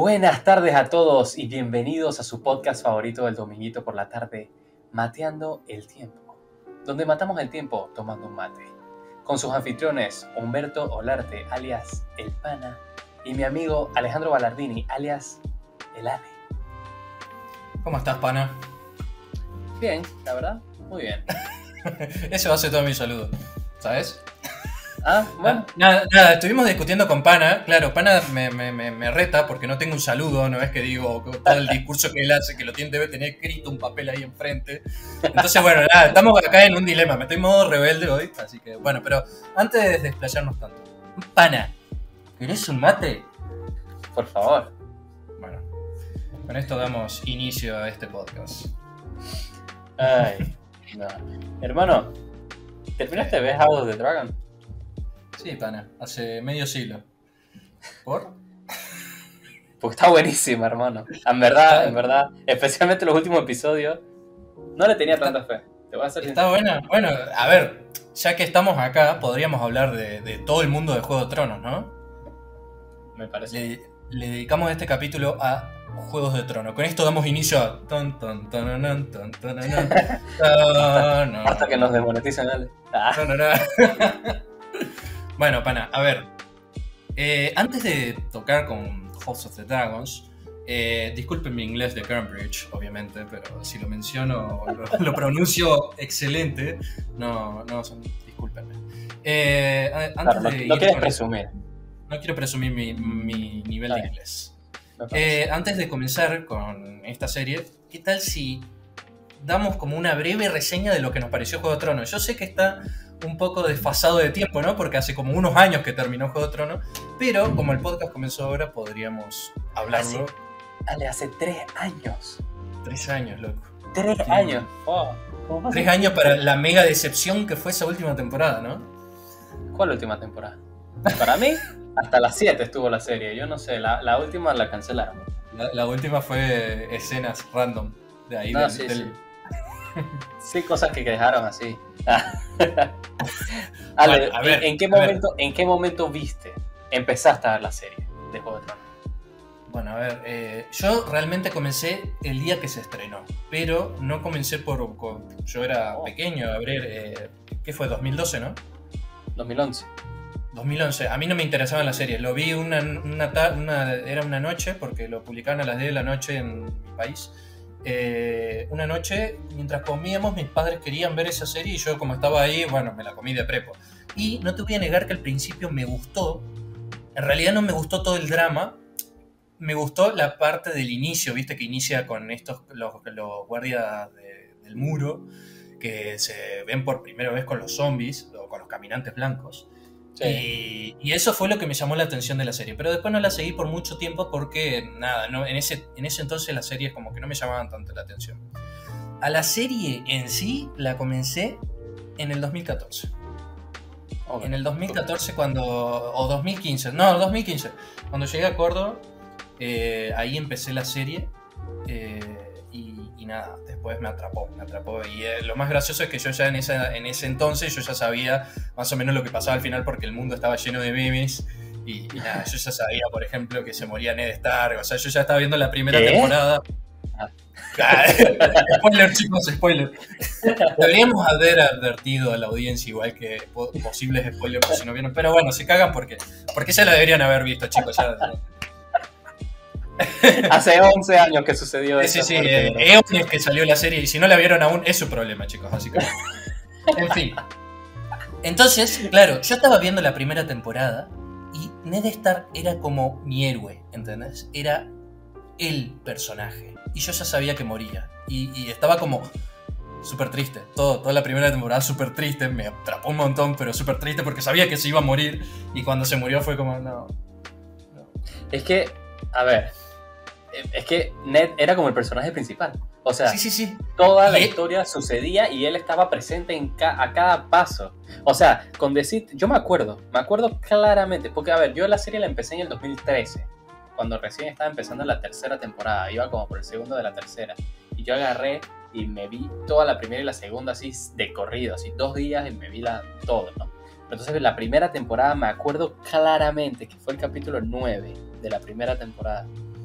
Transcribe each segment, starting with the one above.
Buenas tardes a todos y bienvenidos a su podcast favorito del dominguito por la tarde, Mateando el Tiempo, donde matamos el tiempo tomando un mate, con sus anfitriones Humberto Olarte, alias El Pana, y mi amigo Alejandro Ballardini, alias El Ale. ¿Cómo estás, Pana? Bien, la verdad, muy bien. Ese va a ser todo mi saludo, ¿sabes? Bueno. Nada, estuvimos discutiendo con Pana. Claro, Pana me reta porque no tengo un saludo, no es que digo todo el discurso que él hace, que lo debe tener escrito un papel ahí enfrente. Entonces, bueno, nada, estamos acá en un dilema. Me estoy en modo rebelde hoy, así que bueno, pero antes de desplayarnos tanto, Pana, ¿querés un mate? Por favor. Bueno, con esto damos inicio a este podcast. Ay, no. Hermano, ¿terminaste de ver House of the Dragon? Sí, Pana, hace medio siglo. ¿Por? Porque está buenísima, hermano. En verdad, especialmente los últimos episodios, no le tenía tanta fe. Te voy a hacer Está buena. Bueno, a ver, ya que estamos acá, podríamos hablar de todo el mundo de Juego de Tronos, ¿no? Me parece. Le dedicamos este capítulo a Juegos de Tronos. Con esto damos inicio a... Hasta que nos demoneticen, dale. Bueno, Pana, a ver. Antes de tocar con House of the Dragons, disculpen mi inglés de Cambridge, obviamente, pero si lo menciono, lo pronuncio excelente. No, discúlpenme. Claro, no quieres presumir. No quiero presumir mi nivel de inglés. Me antes de comenzar con esta serie, ¿qué tal si damos como una breve reseña de lo que nos pareció Juego de Tronos? Yo sé que está un poco desfasado de tiempo, ¿no? Porque hace como unos años que terminó Juego de Tronos, pero como el podcast comenzó ahora, podríamos hablarlo. Hace 3 años. 3 años, loco. 3 años. Oh, 3 años para la mega decepción que fue esa última temporada, ¿no? ¿Cuál última temporada? Para mí, hasta las 7 estuvo la serie. Yo no sé, la última la cancelaron. La última fue escenas random de ahí. No, sí. Sí, cosas que dejaron así. Ale, bueno, a ver, ¿en qué momento empezaste a ver la serie de Juego de Tronos? Bueno, a ver, yo realmente comencé el día que se estrenó, pero no comencé yo era pequeño, a ver, ¿qué fue? 2012, ¿no? 2011. 2011, a mí no me interesaban las series, lo vi era una noche, porque lo publicaban a las 10 de la noche en mi país. Una noche, mientras comíamos, mis padres querían ver esa serie y yo, como estaba ahí, bueno, me la comí de prepo. Y no te voy a negar que al principio me gustó. En realidad no me gustó todo el drama. Me gustó la parte del inicio, viste, que inicia con los guardias del muro, que se ven por primera vez con los zombies, o con los caminantes blancos. Sí. Y eso fue lo que me llamó la atención de la serie. Pero después no la seguí por mucho tiempo porque, nada, no, en ese entonces las series como que no me llamaban tanto la atención. A la serie en sí la comencé en el 2014. Okay. En el 2014 o 2015, no, 2015. Cuando llegué a Córdoba, ahí empecé la serie y nada, después me atrapó. Y lo más gracioso es que yo ya en ese entonces yo ya sabía más o menos lo que pasaba al final porque el mundo estaba lleno de memes y nada, yo ya sabía, por ejemplo, que se moría Ned Stark, o sea, yo ya estaba viendo la primera temporada. Spoiler, chicos, spoiler. Deberíamos haber advertido a la audiencia igual que posibles spoilers por si no vieron, pero bueno, se cagan porque ya la deberían haber visto, chicos, ya. Hace 11 años que sucedió eso. Sí, eones que salió la serie y si no la vieron aún es su problema, chicos, así que en fin. Entonces, claro, yo estaba viendo la primera temporada y Ned Stark era como mi héroe, ¿entendés? Era el personaje y yo ya sabía que moría y estaba como súper triste, toda la primera temporada súper triste, me atrapó un montón, pero súper triste porque sabía que se iba a morir y cuando se murió fue como no. Es que, a ver, es que Ned era como el personaje principal. O sea, sí. Toda la historia sucedía y él estaba presente a cada paso. O sea, con decir, yo me acuerdo claramente, porque a ver, yo la serie la empecé en el 2013, cuando recién estaba empezando la tercera temporada, iba como por el segundo de la tercera, y yo agarré y me vi toda la primera y la segunda así de corrido, así 2 días y me vi todo, ¿no? Entonces la primera temporada me acuerdo claramente que fue el capítulo 9 de la primera temporada.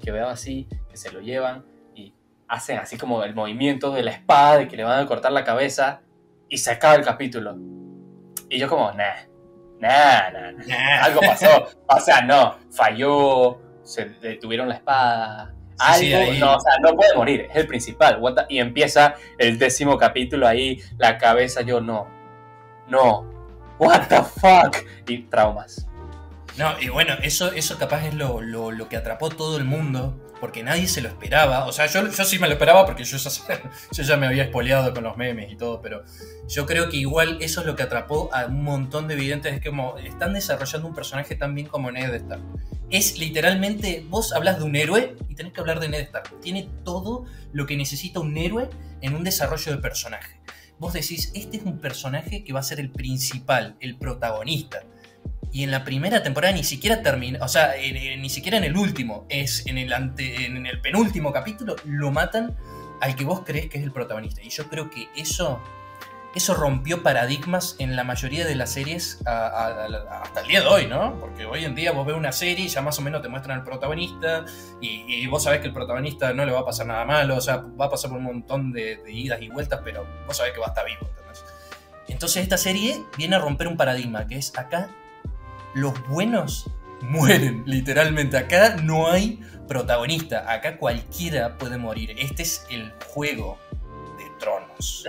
que veo así, que se lo llevan y hacen así como el movimiento de la espada de que le van a cortar la cabeza y se acaba el capítulo. Y yo como, nah, algo pasó. O sea, no, falló, se detuvieron la espada, algo, Sí, ahí. no, o sea, no puede morir, es el principal. Y empieza el 10º capítulo ahí, la cabeza, yo no, what the fuck, y traumas. No, y bueno, eso capaz es lo que atrapó todo el mundo, porque nadie se lo esperaba. O sea, yo sí me lo esperaba porque yo ya me había spoileado con los memes y todo, pero yo creo que igual eso es lo que atrapó a un montón de videntes. Es como están desarrollando un personaje tan bien como Ned Stark. Es literalmente, vos hablas de un héroe y tenés que hablar de Ned Stark. Tiene todo lo que necesita un héroe en un desarrollo de personaje. Vos decís, este es un personaje que va a ser el principal, el protagonista. Y en la primera temporada ni siquiera termina, o sea, ni siquiera en el último, es en el penúltimo capítulo, lo matan al que vos crees que es el protagonista. Y yo creo que eso rompió paradigmas en la mayoría de las series hasta el día de hoy, ¿no? Porque hoy en día vos ves una serie y ya más o menos te muestran al protagonista y vos sabés que el protagonista no le va a pasar nada malo, o sea, va a pasar por un montón de idas y vueltas, pero vos sabés que va a estar vivo, ¿entendés? Entonces esta serie viene a romper un paradigma, que es acá los buenos mueren, literalmente. Acá no hay protagonista, acá cualquiera puede morir. Este es el Juego de Tronos.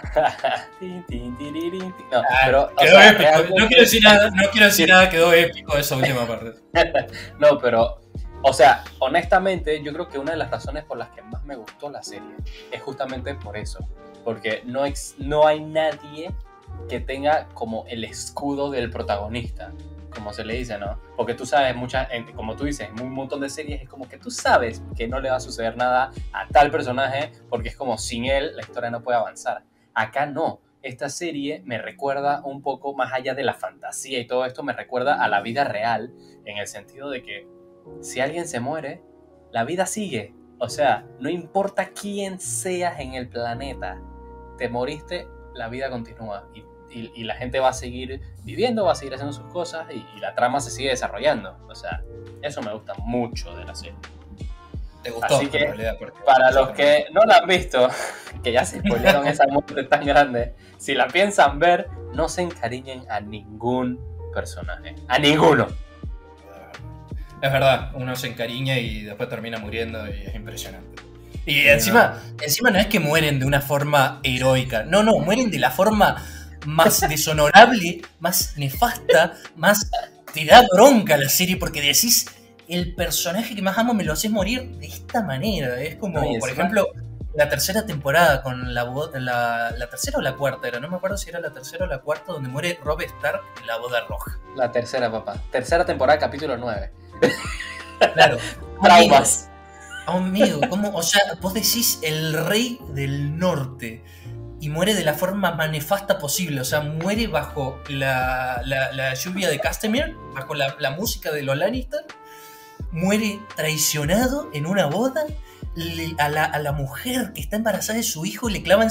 No, pero, quedó épico. No quiero decir nada, quedó épico esa última parte. No, pero, o sea, honestamente, yo creo que una de las razones por las que más me gustó la serie es justamente por eso. Porque no hay nadie que tenga como el escudo del protagonista, como se le dice, ¿no? Porque tú sabes, como tú dices, en un montón de series es como que tú sabes que no le va a suceder nada a tal personaje porque es como sin él la historia no puede avanzar. Acá no. Esta serie me recuerda un poco más allá de la fantasía y todo esto, me recuerda a la vida real en el sentido de que si alguien se muere, la vida sigue. O sea, no importa quién seas en el planeta, te moriste, la vida continúa y la gente va a seguir viviendo, va a seguir haciendo sus cosas y la trama se sigue desarrollando. O sea, eso me gusta mucho de la serie. ¿Te gustó? Así que, para los que no la han visto, que ya se spoilearon esa muerte tan grande, si la piensan ver, no se encariñen a ningún personaje. A ninguno. Es verdad, uno se encariña y después termina muriendo y es impresionante. Y encima no es que mueren de una forma heroica. No, mueren de la forma más deshonorable, más nefasta, más... Te da bronca la serie porque decís, el personaje que más amo me lo haces morir de esta manera. Es como, por ejemplo, la tercera temporada con la tercera o la cuarta era, no me acuerdo si era la tercera o la cuarta, donde muere Robb Stark en la boda roja. La tercera, papá. Tercera temporada, capítulo 9. Claro. Traumas. Amigo, ¿cómo? O sea, vos decís el rey del norte y muere de la forma más nefasta posible. O sea, muere bajo la lluvia de Castamere, bajo la música de los Lannister. Muere traicionado en una boda. A la mujer que está embarazada de su hijo le clavan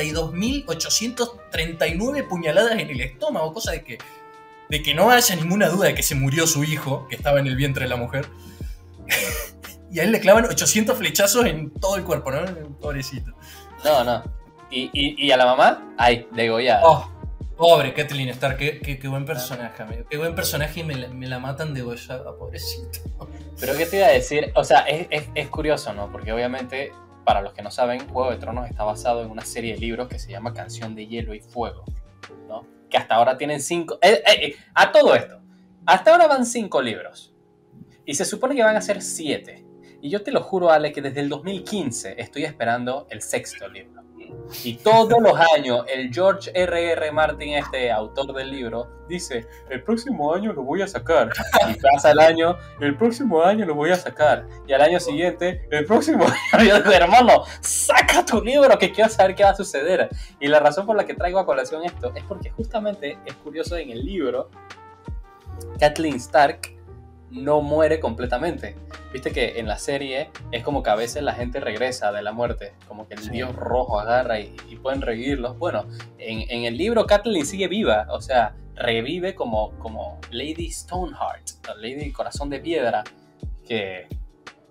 52.839 puñaladas en el estómago. Cosa de que no haya ninguna duda de que se murió su hijo, que estaba en el vientre de la mujer. Y a él le clavan 800 flechazos en todo el cuerpo, ¿no? Pobrecito. No. ¿Y a la mamá? Ay, degollada. Oh, pobre Catelyn Stark, qué buen personaje, amigo. Qué buen personaje y me la matan degollada, pobrecito. Pero ¿qué te iba a decir? O sea, es curioso, ¿no? Porque obviamente, para los que no saben, Juego de Tronos está basado en una serie de libros que se llama Canción de Hielo y Fuego, ¿no? Que hasta ahora tienen 5... a todo esto, hasta ahora van 5 libros. Y se supone que van a ser 7. Y yo te lo juro, Ale, que desde el 2015 estoy esperando el 6º libro. Y todos los años el George R.R. Martin, autor del libro, dice, el próximo año lo voy a sacar. Y pasa el año, el próximo año lo voy a sacar. Y al año siguiente, el próximo año. Yo digo, hermano, saca tu libro que quiero saber qué va a suceder. Y la razón por la que traigo a colación esto es porque justamente es curioso, en el libro Catelyn Stark no muere completamente. Viste que en la serie es como que a veces la gente regresa de la muerte, como que el dios rojo agarra y pueden revivirlos. Bueno, en el libro Catelyn sigue viva, o sea, revive como Lady Stoneheart, Lady Corazón de Piedra, que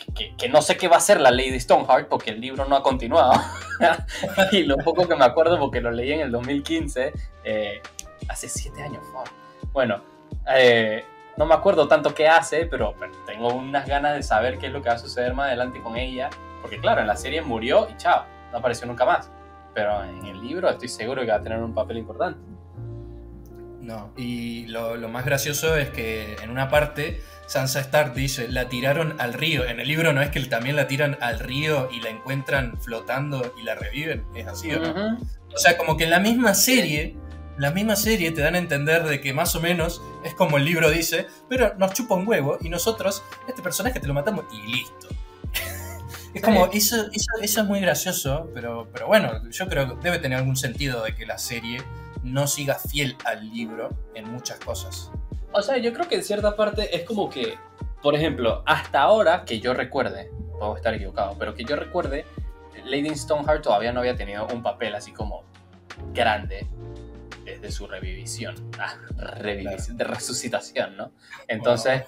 que no sé qué va a ser la Lady Stoneheart porque el libro no ha continuado. Y lo poco que me acuerdo, porque lo leí en el 2015, hace 7 años. Fuck. Bueno, no me acuerdo tanto qué hace, pero tengo unas ganas de saber qué es lo que va a suceder más adelante con ella. Porque claro, en la serie murió y chao, no apareció nunca más. Pero en el libro estoy seguro que va a tener un papel importante. No, y lo más gracioso es que en una parte Sansa Stark dice, la tiraron al río. En el libro no es que también la tiran al río y la encuentran flotando y la reviven. Es así, ¿o no? Uh-huh. O sea, como que en la misma serie te dan a entender de que más o menos es como el libro dice, pero nos chupa un huevo y nosotros, este personaje te lo matamos y listo. Es como, eso es muy gracioso, pero bueno, yo creo que debe tener algún sentido de que la serie no siga fiel al libro en muchas cosas. O sea, yo creo que en cierta parte es como que, por ejemplo, hasta ahora que yo recuerde, puedo estar equivocado, pero que yo recuerde, Lady Stoneheart todavía no había tenido un papel así como grande desde su revivisión, de resucitación, ¿no? Entonces,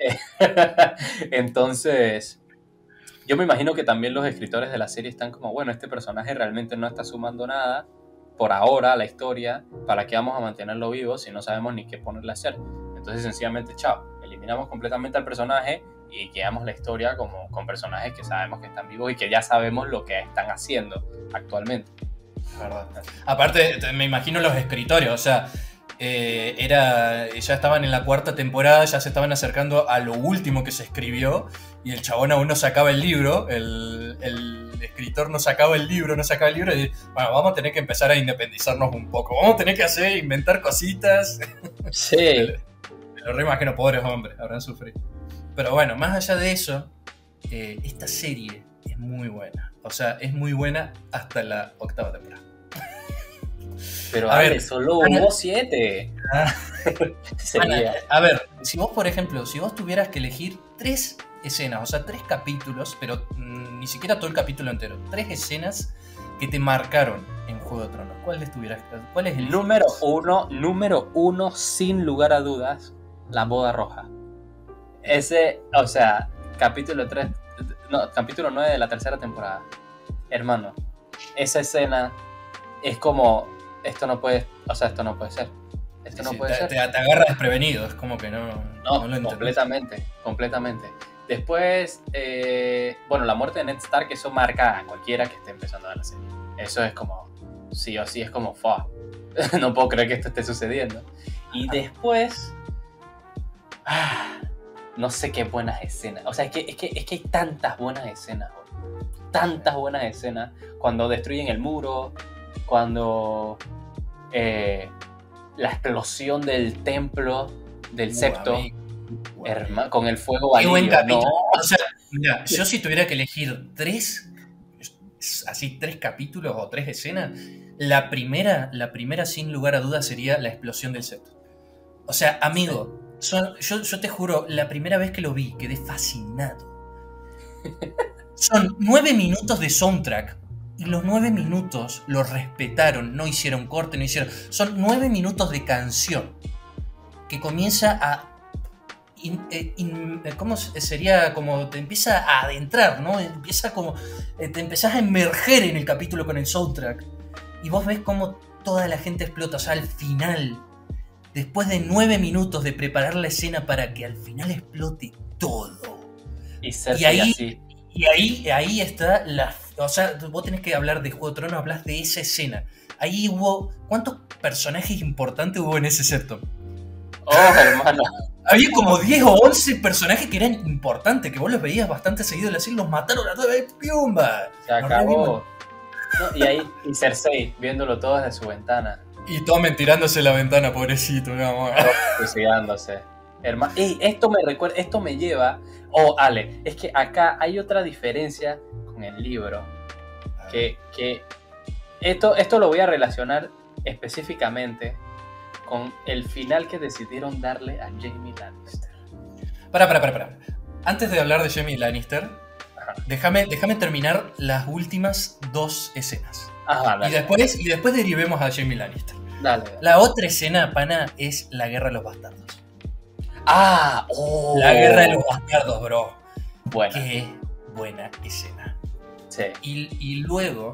entonces, yo me imagino que también los escritores de la serie están como, bueno, este personaje realmente no está sumando nada por ahora a la historia, ¿para qué vamos a mantenerlo vivo si no sabemos ni qué ponerle a hacer? Entonces, sencillamente, chao, eliminamos completamente al personaje y quedamos la historia como con personajes que sabemos que están vivos y que ya sabemos lo que están haciendo actualmente. ¿Verdad? Aparte, me imagino los escritorios, o sea, ya estaban en la 4ª temporada, ya se estaban acercando a lo último que se escribió y el chabón aún no sacaba el libro, el escritor no sacaba el libro y bueno, vamos a tener que empezar a independizarnos un poco, vamos a tener que inventar cositas. Sí. Me lo reimagino, pobres hombres, habrán sufrido. Pero bueno, más allá de eso, esta serie es muy buena. O sea, es muy buena hasta la 8ª temporada. Pero a ver, solo hubo 7. A ver, si vos, por ejemplo, tuvieras que elegir 3 escenas, o sea, 3 capítulos, pero ni siquiera todo el capítulo entero, 3 escenas que te marcaron en Juego de Tronos, ¿cuál es el número uno, sin lugar a dudas, la boda roja? Ese, o sea, capítulo 9 de la 3ª temporada. Hermano, esa escena es como, esto no puede ser. Esto no puede ser. Te agarra desprevenido, es como que no lo completamente. Después, bueno, la muerte de Ned Stark, eso marca a cualquiera que esté empezando a ver la serie. Eso es como, sí o sí, es como, no puedo creer que esto esté sucediendo. Y después, no sé qué buenas escenas. O sea, es que hay tantas buenas escenas, tantas buenas escenas. Cuando destruyen el muro, cuando la explosión del templo del septo, con el fuego valirio, ¿no? O sea, mira, yo si tuviera que elegir 3 capítulos o 3 escenas, la primera sin lugar a dudas sería la explosión del septo. O sea, amigo, yo te juro, la primera vez que lo vi quedé fascinado. Son 9 minutos de soundtrack y los 9 minutos los respetaron, no hicieron corte, son 9 minutos de canción que comienza a ¿cómo sería? Como te empieza a adentrar, ¿no? Empieza como te empezás a emerger en el capítulo con el soundtrack y vos ves cómo toda la gente explota. O sea, al final, después de 9 minutos de preparar la escena para que al final explote todo, y ahí está o sea, vos tenés que hablar de Juego de Tronos, hablas de esa escena. Ahí hubo, ¿cuántos personajes importantes hubo en ese septo? Hermano. Había como 10 o 11 personajes que eran importantes, que vos los veías bastante seguido, así los mataron a todos, ¡piumba! Se acabó. No, y Cersei viéndolo todo desde su ventana. Y Tommen tirándose la ventana, pobrecito, mi amor. Suicidándose. Esto me lleva. Ale, es que acá hay otra diferencia con el libro. Que esto lo voy a relacionar específicamente con el final que decidieron darle a Jaime Lannister. Para. Antes de hablar de Jaime Lannister, déjame terminar las últimas 2 escenas. Dale. Y después derivemos a Jaime Lannister. Dale. La otra escena, pana, es la Guerra de los Bastardos. La Guerra de los Bastardos, bro. Bueno. buena escena. Sí. Y luego,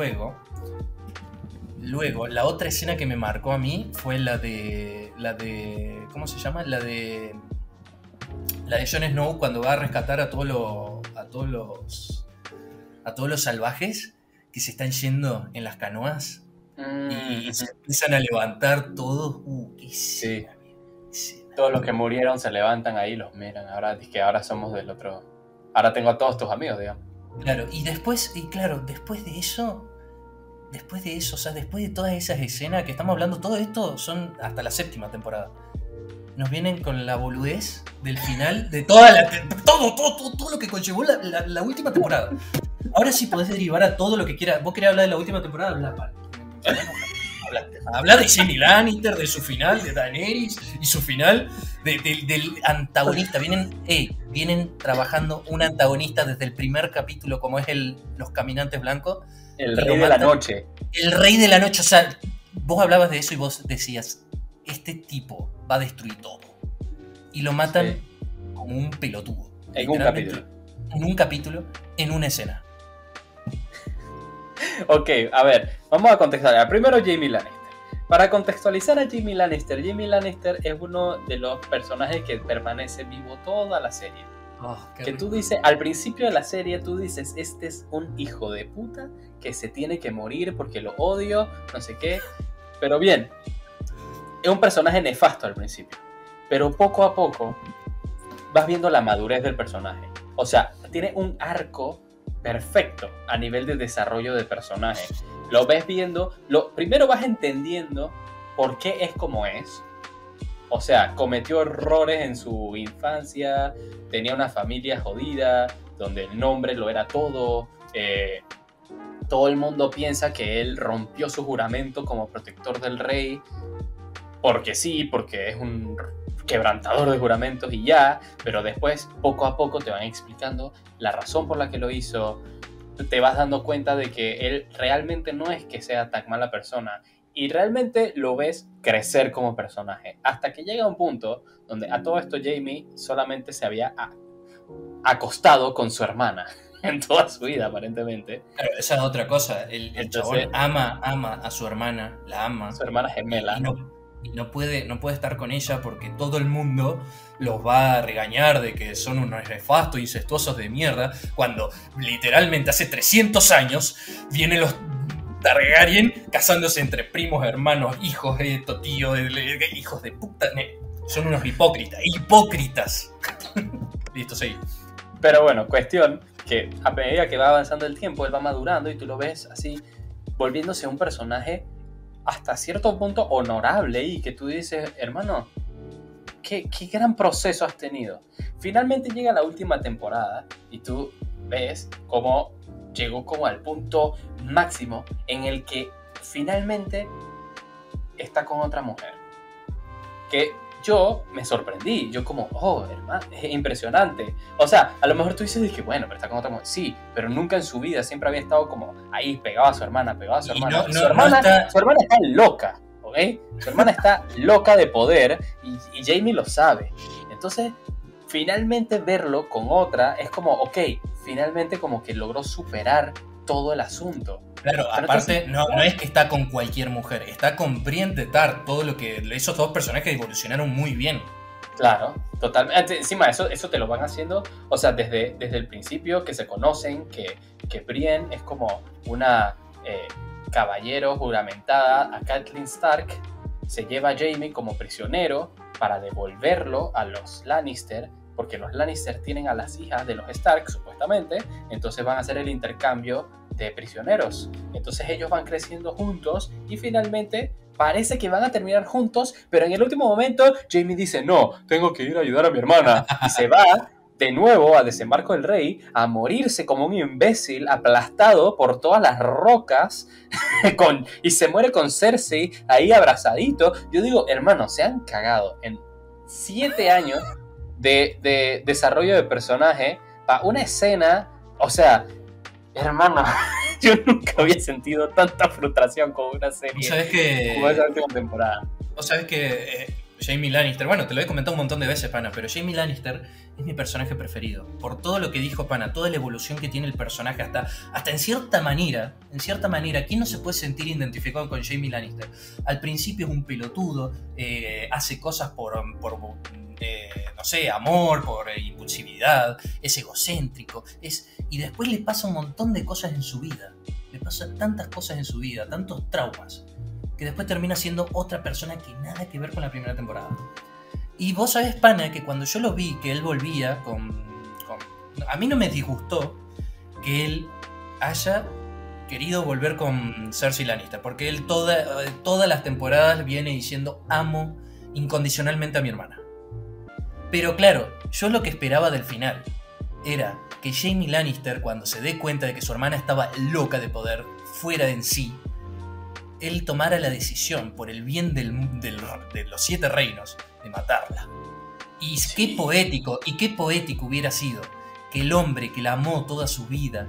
la otra escena que me marcó a mí fue la de ¿cómo se llama? La de Jon Snow cuando va a rescatar a todos los salvajes que se están yendo en las canoas y se empiezan a levantar todos. Qué escena, sí. Todos los que murieron se levantan ahí, los miran. Ahora es que ahora somos del otro. Ahora tengo a todos tus amigos, digamos. Claro, después de eso, o sea, después de todas esas escenas que estamos hablando, todo esto son hasta la 7ª temporada. Nos vienen con la boludez del final de todo lo que conllevó la última temporada. Ahora sí podés derivar a todo lo que quieras. Vos querés hablar de la última temporada, habla de Jaime Lannister, de su final, de Daenerys y su final del antagonista. Vienen trabajando un antagonista desde el primer capítulo, como es los Caminantes Blancos. El rey de la noche. El rey de la noche. O sea, vos hablabas de eso y vos decías, este tipo va a destruir todo. Y lo matan como un pelotudo. En un capítulo. En un capítulo, en una escena. Ok, a ver, vamos a contextualizar. Primero, Jaime Lannister. Para contextualizar a Jaime Lannister es uno de los personajes que permanece vivo toda la serie. Que tú dices, al principio de la serie, tú dices, este es un hijo de puta que se tiene que morir porque lo odio, no sé qué. Pero bien, es un personaje nefasto al principio. Pero poco a poco vas viendo la madurez del personaje. O sea, tiene un arco perfecto a nivel de desarrollo de personaje. Lo ves viendo, primero vas entendiendo por qué es como es. O sea, cometió errores en su infancia, tenía una familia jodida, donde el nombre lo era todo. Todo el mundo piensa que él rompió su juramento como protector del rey, porque sí, porque es un quebrantador de juramentos y ya, pero después, poco a poco, te van explicando la razón por la que lo hizo. Te vas dando cuenta de que él realmente no es que sea tan mala persona y realmente lo ves crecer como personaje, hasta que llega un punto donde a todo esto Jaime solamente se había acostado con su hermana en toda su vida, aparentemente. Claro, esa es otra cosa. El chabón ama a su hermana, la ama. Su hermana gemela. Y no puede estar con ella porque todo el mundo los va a regañar de que son unos nefastos, incestuosos de mierda, cuando literalmente hace 300 años vienen los Targaryen casándose entre primos, hermanos, hijos de tío, hijos de puta. Son unos hipócritas. Listo, seguí. Pero bueno, cuestión que a medida que va avanzando el tiempo, él va madurando y tú lo ves así, volviéndose un personaje hasta cierto punto honorable y que tú dices, hermano, qué gran proceso has tenido. Finalmente llega la última temporada y tú ves cómo llegó como al punto máximo en el que finalmente está con otra mujer. Que yo me sorprendí, yo como, hermano, es impresionante. O sea, a lo mejor tú dices que bueno, pero está con otra mujer. Sí, pero nunca en su vida siempre había estado como ahí, pegado a su hermana. Su hermana está loca, ¿ok? Su hermana está loca de poder y Jaime lo sabe. Entonces, finalmente verlo con otra es como, ok, finalmente como que logró superar todo el asunto. Claro, pero aparte no es que está con cualquier mujer, está con Brienne de Tarth, todo lo que esos dos personajes evolucionaron muy bien. Claro, totalmente. Encima eso te lo van haciendo, o sea, desde el principio que se conocen, que Brienne es como una caballero juramentada a Catelyn Stark, se lleva a Jaime como prisionero para devolverlo a los Lannister, porque los Lannister tienen a las hijas de los Stark, supuestamente, entonces van a hacer el intercambio de prisioneros. Entonces ellos van creciendo juntos y finalmente parece que van a terminar juntos, pero en el último momento Jaime dice, no, tengo que ir a ayudar a mi hermana, y se va de nuevo a Desembarco del Rey a morirse como un imbécil aplastado por todas las rocas y se muere con Cersei ahí abrazadito. Yo digo, hermano, se han cagado en 7 años de desarrollo de personaje para una escena. O sea, hermano, yo nunca había sentido tanta frustración con una serie como esa última temporada. Vos sabés que Jaime Lannister, bueno, te lo he comentado un montón de veces, pana, pero Jaime Lannister es mi personaje preferido. Por todo lo que dijo, pana, toda la evolución que tiene el personaje, hasta en cierta manera, ¿quién no se puede sentir identificado con Jaime Lannister? Al principio es un pelotudo, hace cosas por no sé, amor, por impulsividad, es egocéntrico, y después le pasa un montón de cosas en su vida. Le pasa tantas cosas en su vida, tantos traumas, que después termina siendo otra persona que nada que ver con la primera temporada. Y vos sabés, pana, que cuando yo lo vi, que él volvía a mí no me disgustó que él haya querido volver con Cersei Lannister, porque él todas las temporadas viene diciendo amo incondicionalmente a mi hermana. Pero claro, yo lo que esperaba del final era que Jaime Lannister, cuando se dé cuenta de que su hermana estaba loca de poder, fuera de en sí, él tomara la decisión por el bien de los 7 reinos de matarla. Y sí. Qué poético hubiera sido que el hombre que la amó toda su vida,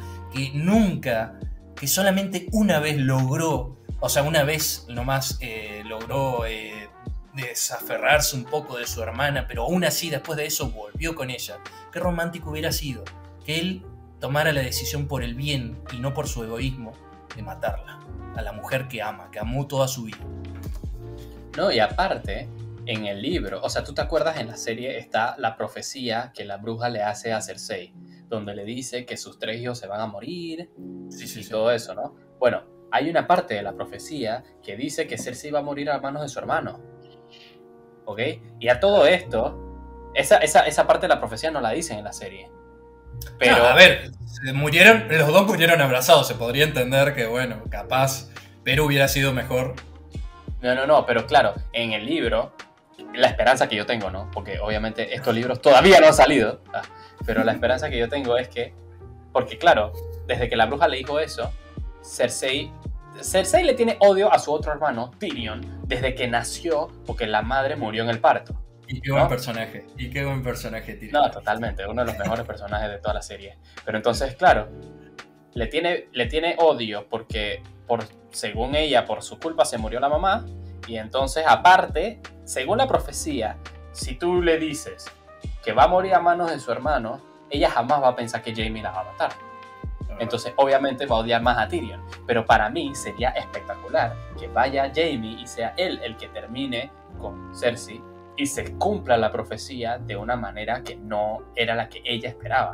que solamente una vez logró, o sea, una vez nomás logró desaferrarse un poco de su hermana, pero aún así después de eso volvió con ella. Qué romántico hubiera sido que él tomara la decisión por el bien y no por su egoísmo de matarla, a la mujer que ama, que amó toda su vida. No, y aparte, en el libro, o sea, ¿tú te acuerdas? En la serie está la profecía que la bruja le hace a Cersei, donde le dice que sus 3 hijos se van a morir y todo eso, ¿no? Bueno, hay una parte de la profecía que dice que Cersei va a morir a manos de su hermano, ¿ok? Y a todo esto, esa parte de la profecía no la dicen en la serie. Pero no, a ver, los dos murieron abrazados, se podría entender que, bueno, capaz Perú hubiera sido mejor. No, pero claro, en el libro, la esperanza que yo tengo, ¿no? Porque obviamente estos libros todavía no han salido, pero la esperanza que yo tengo es que, porque claro, desde que la bruja le dijo eso, Cersei le tiene odio a su otro hermano, Tyrion, desde que nació, porque la madre murió en el parto. Y qué buen personaje, Tyrion. No, totalmente, uno de los mejores personajes de toda la serie. Pero entonces, claro, le tiene odio porque, según ella, por su culpa se murió la mamá. Y entonces, aparte, según la profecía, si tú le dices que va a morir a manos de su hermano, ella jamás va a pensar que Jaime la va a matar. Entonces, obviamente, va a odiar más a Tyrion. Pero para mí sería espectacular que vaya Jaime y sea él el que termine con Cersei y se cumpla la profecía de una manera que no era la que ella esperaba.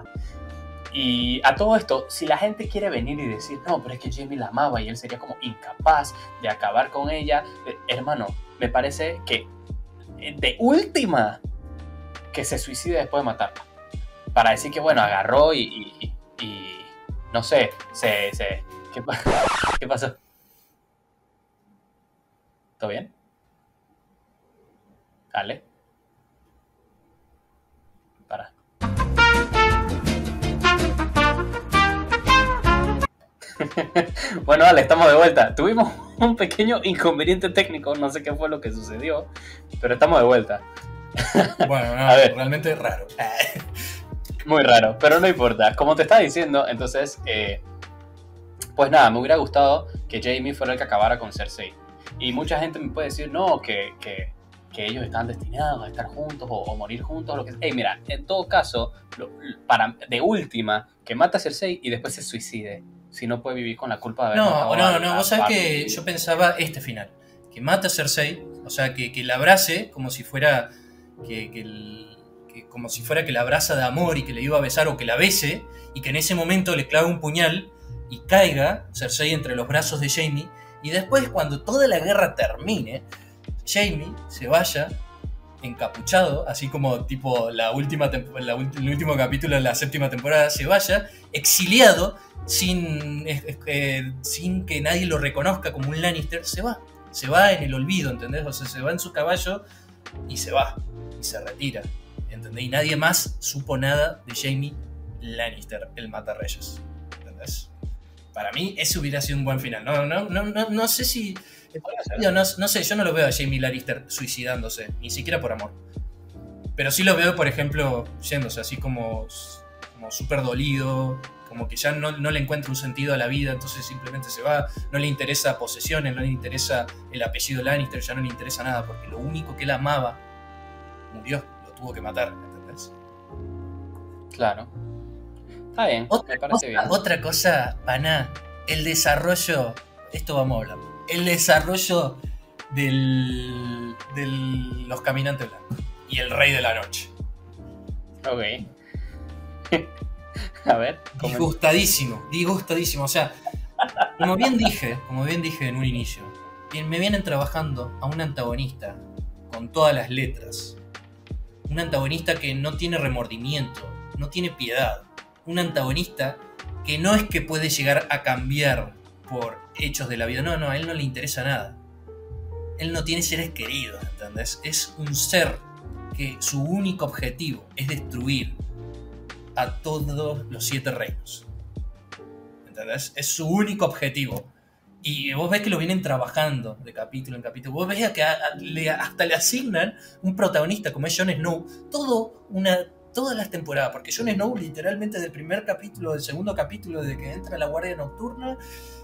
Y a todo esto, si la gente quiere venir y decir, no, pero es que Jaime la amaba y él sería como incapaz de acabar con ella, hermano, me parece que de última que se suicide después de matarla. Para decir que, bueno, agarró y no sé, ¿qué pasó? ¿Todo bien? Dale. Para. Bueno, dale, estamos de vuelta. Tuvimos un pequeño inconveniente técnico, no sé qué fue lo que sucedió, pero estamos de vuelta. Bueno, no, a ver, realmente raro. Muy raro, pero no importa. Como te estaba diciendo, entonces, pues nada, me hubiera gustado que Jaime fuera el que acabara con Cersei. Y mucha gente me puede decir, no, que ellos están destinados a estar juntos o morir juntos, o lo que sea. Mira, en todo caso, de última, que mata a Cersei y después se suicide, si no puede vivir con la culpa de haber matado No, vos sabés que yo pensaba este final, que mata a Cersei, o sea, que la abrace como si fuera como si fuera que la abraza de amor y que le iba a besar, o que la bese, y que en ese momento le clave un puñal y caiga Cersei entre los brazos de Jaime, y después, cuando toda la guerra termine, Jaime se vaya encapuchado, así como tipo el último capítulo de la 7ª temporada, se vaya exiliado sin que nadie lo reconozca como un Lannister. Se va en el olvido, ¿entendés? O sea, se va en su caballo y se va, y se retira, ¿entendés? Y nadie más supo nada de Jaime Lannister, el Matarreyes, ¿entendés? Para mí ese hubiera sido un buen final. No sé si... No sé, yo no lo veo a Jaime Lannister suicidándose, ni siquiera por amor. Pero sí lo veo, por ejemplo, yéndose así como súper dolido, como que ya no le encuentra un sentido a la vida, entonces simplemente se va, no le interesa posesiones, no le interesa el apellido Lannister, ya no le interesa nada, porque lo único que él amaba murió, lo tuvo que matar, ¿entendés? Claro. Está bien, me parece bien. Otra cosa, Pana, el desarrollo, esto vamos a hablar, el desarrollo de los caminantes blancos y el rey de la noche. Ok. A ver. Disgustadísimo, o sea, como bien dije en un inicio, me vienen trabajando a un antagonista con todas las letras, un antagonista que no tiene remordimiento, no tiene piedad, un antagonista que no es que puede llegar a cambiar por hechos de la vida, no, a él no le interesa nada, él no tiene seres queridos, ¿entendés? Es un ser que su único objetivo es destruir a todos los 7 reinos, ¿entendés? Es su único objetivo. Y vos ves que lo vienen trabajando de capítulo en capítulo. Vos ves que hasta le asignan un protagonista como es Jon Snow todas las temporadas. Porque Jon Snow literalmente del primer capítulo, del segundo capítulo, desde que entra a la Guardia Nocturna,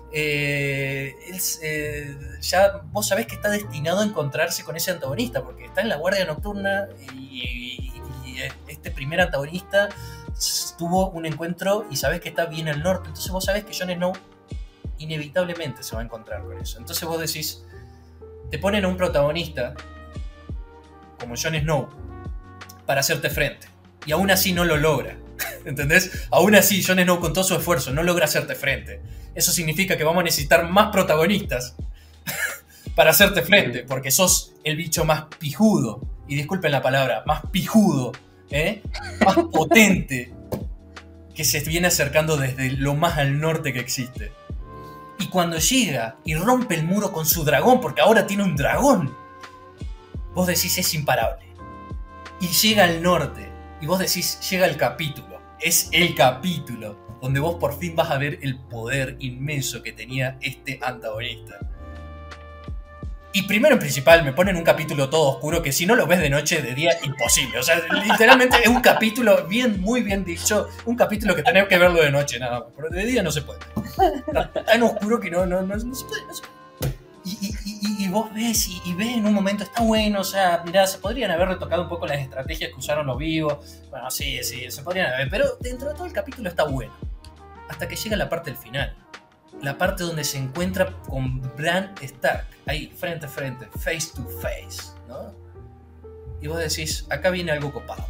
ya vos sabés que está destinado a encontrarse con ese antagonista. Porque está en la Guardia Nocturna y este primer antagonista tuvo un encuentro y sabés que está bien al norte. Entonces vos sabés que Jon Snow inevitablemente se va a encontrar con eso. Entonces vos decís, te ponen a un protagonista como Jon Snow para hacerte frente y aún así no lo logra. ¿Entendés? Aún así Jon Snow con todo su esfuerzo no logra hacerte frente. Eso significa que vamos a necesitar más protagonistas para hacerte frente, porque sos el bicho más pijudo, y disculpen la palabra, más pijudo, más potente que se viene acercando desde lo más al norte que existe. Y cuando llega y rompe el muro con su dragón, porque ahora tiene un dragón, vos decís es imparable. Y llega al norte, y vos decís llega el capítulo. Es el capítulo donde vos por fin vas a ver el poder inmenso que tenía este antagonista. Y primero en principal me ponen un capítulo todo oscuro que si no lo ves de noche, de día, imposible. O sea, literalmente es un capítulo muy bien dicho. Un capítulo que tenés que verlo de noche nada más. Pero de día no se puede. Tan oscuro que no se puede. Y vos ves y ves en un momento, está bueno, o sea, mirá, se podrían haber retocado un poco las estrategias que usaron los vivos. Bueno, sí, se podrían haber. Pero dentro de todo el capítulo está bueno. Hasta que llega la parte del final. La parte donde se encuentra con Bran Stark, ahí frente a frente, face to face, ¿no? Y vos decís, acá viene algo copado.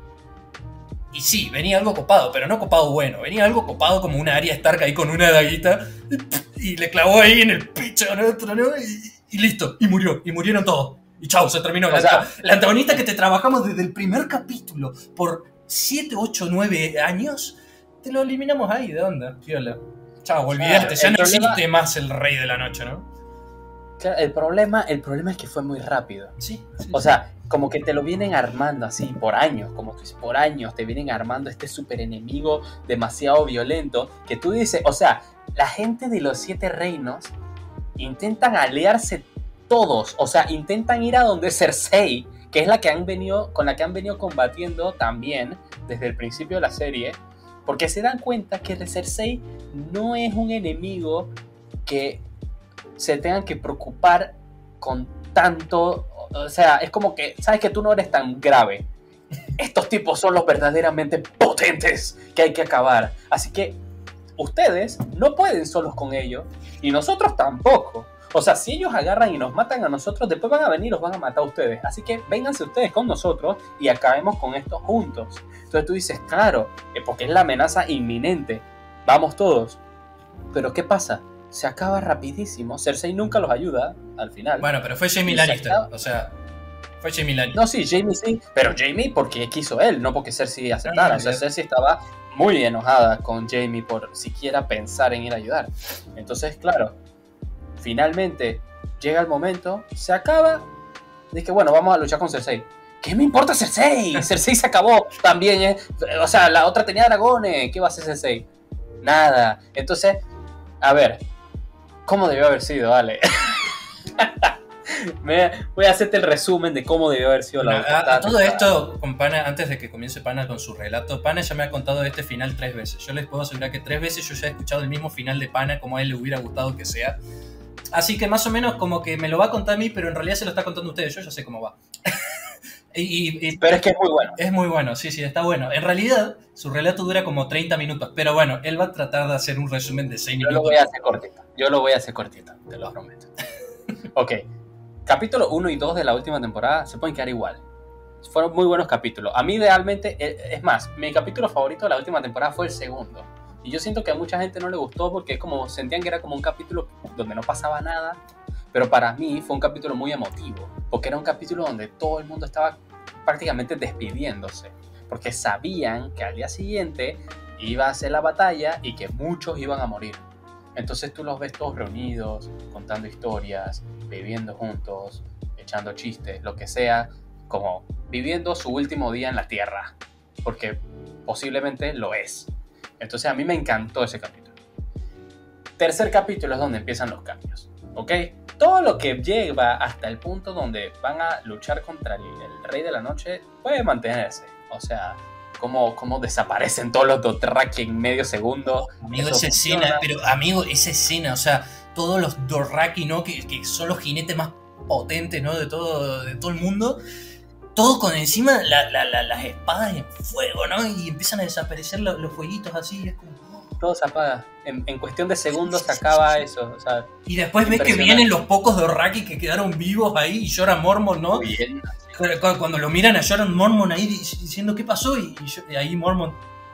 Y sí, venía algo copado, pero no copado bueno, venía algo copado como una Arya Stark ahí con una daguita y le clavó ahí en el pecho al otro, ¿no? Y listo, y murieron todos. Y chau, se terminó. La antagonista que te trabajamos desde el primer capítulo por 7, 8, 9 años, te lo eliminamos ahí, ¿de onda? Fiola. Chao, olvidaste, ya no existe más el rey de la noche, ¿no? Claro, el problema es que fue muy rápido. Sí. O sea, como que te lo vienen armando así, por años, como que por años te vienen armando este super enemigo demasiado violento, que tú dices, o sea, la gente de los 7 reinos intentan aliarse todos, o sea, intentan ir a donde Cersei, que es con la que han venido combatiendo también desde el principio de la serie, porque se dan cuenta que Cersei no es un enemigo que se tengan que preocupar con tanto. O sea, es como que, sabes que tú no eres tan grave. Estos tipos son los verdaderamente potentes que hay que acabar. Así que ustedes no pueden solos con ellos y nosotros tampoco. O sea, si ellos agarran y nos matan a nosotros, después van a venir y los van a matar a ustedes. Así que vénganse ustedes con nosotros y acabemos con esto juntos. Entonces tú dices, claro, porque es la amenaza inminente. Vamos todos. Pero ¿qué pasa? Se acaba rapidísimo. Cersei nunca los ayuda al final. Bueno, pero fue Jaime Lannister. O sea, fue Jaime Lannister. No, sí, Jaime sí. Pero Jaime porque quiso él, no porque Cersei aceptara. O sea, Cersei estaba muy enojada con Jaime por siquiera pensar en ir a ayudar. Entonces, claro, finalmente llega el momento, se acaba. Dice que bueno, vamos a luchar con Cersei. ¿Qué me importa Cersei? Cersei se acabó también, O sea, la otra tenía dragones. ¿Qué va a hacer Cersei? Nada. Entonces, a ver, ¿cómo debió haber sido, Ale? Voy a hacerte el resumen de cómo debió haber sido la todo esto con Pana, antes de que comience Pana con su relato. Pana ya me ha contado este final 3 veces. Yo les puedo asegurar que 3 veces yo ya he escuchado el mismo final de Pana como a él le hubiera gustado que sea. Así que más o menos como que me lo va a contar a mí, pero en realidad se lo está contando a ustedes. Yo ya sé cómo va. Pero es que es muy bueno. Es muy bueno, sí, está bueno. En realidad, su relato dura como 30 minutos, pero bueno, él va a tratar de hacer un resumen de 6 minutos. Yo lo voy a hacer cortito, te lo prometo. Ok, capítulo 1 y 2 de la última temporada se pueden quedar igual. Fueron muy buenos capítulos. A mí realmente, es más, mi capítulo favorito de la última temporada fue el segundo. Y yo siento que a mucha gente no le gustó porque como sentían que era como un capítulo donde no pasaba nada. Pero para mí fue un capítulo muy emotivo, porque era un capítulo donde todo el mundo estaba prácticamente despidiéndose, porque sabían que al día siguiente iba a ser la batalla y que muchos iban a morir. Entonces tú los ves todos reunidos, contando historias, bebiendo juntos, echando chistes, lo que sea, como viviendo su último día en la Tierra, porque posiblemente lo es. Entonces a mí me encantó ese capítulo. Tercer capítulo es donde empiezan los cambios, ¿ok? Todo lo que lleva hasta el punto donde van a luchar contra el Rey de la Noche puede mantenerse. O sea, cómo desaparecen todos los Dothraki en medio segundo. Amigo, esa escena, esa escena, o sea, todos los Dothraki, ¿no? Que son los jinetes más potentes, ¿no? De todo el mundo. Todo con encima las espadas en fuego, ¿no? Y empiezan a desaparecer los fueguitos así, es como... Todo se apaga. En cuestión de segundos se acaba eso. O sea, y después ves que vienen los pocos Dothraki que quedaron vivos ahí y Jorah Mormont, ¿no? Bien. Cuando lo miran a Jorah Mormont ahí diciendo ¿qué pasó? Y ahí Mormont...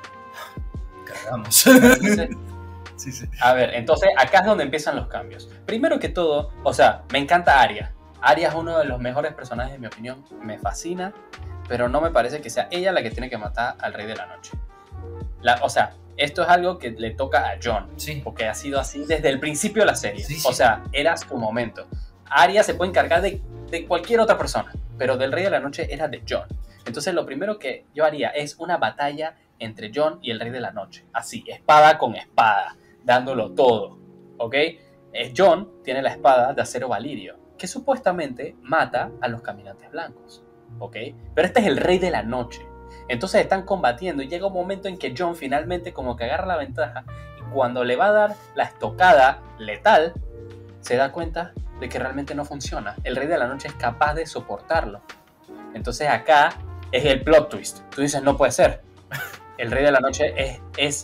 Cagamos. Entonces, sí. A ver, entonces acá es donde empiezan los cambios. Primero que todo, o sea, me encanta Arya. Arya es uno de los mejores personajes, en mi opinión. Me fascina, pero no me parece que sea ella la que tiene que matar al Rey de la Noche. O sea, esto es algo que le toca a Jon, sí. Porque ha sido así desde el principio de la serie. Sí. O sea, era su momento. Arya se puede encargar de cualquier otra persona, pero del Rey de la Noche era de Jon. Entonces lo primero que yo haría es una batalla entre Jon y el Rey de la Noche. Así, espada con espada, dándolo todo, ¿ok? Jon tiene la espada de acero valirio, que supuestamente mata a los caminantes blancos, ¿ok? Pero este es el Rey de la Noche. Entonces están combatiendo y llega un momento en que Jon finalmente como que agarra la ventaja y cuando le va a dar la estocada letal, se da cuenta de que realmente no funciona. El Rey de la Noche es capaz de soportarlo. Entonces acá es el plot twist. Tú dices, no puede ser. El Rey de la Noche es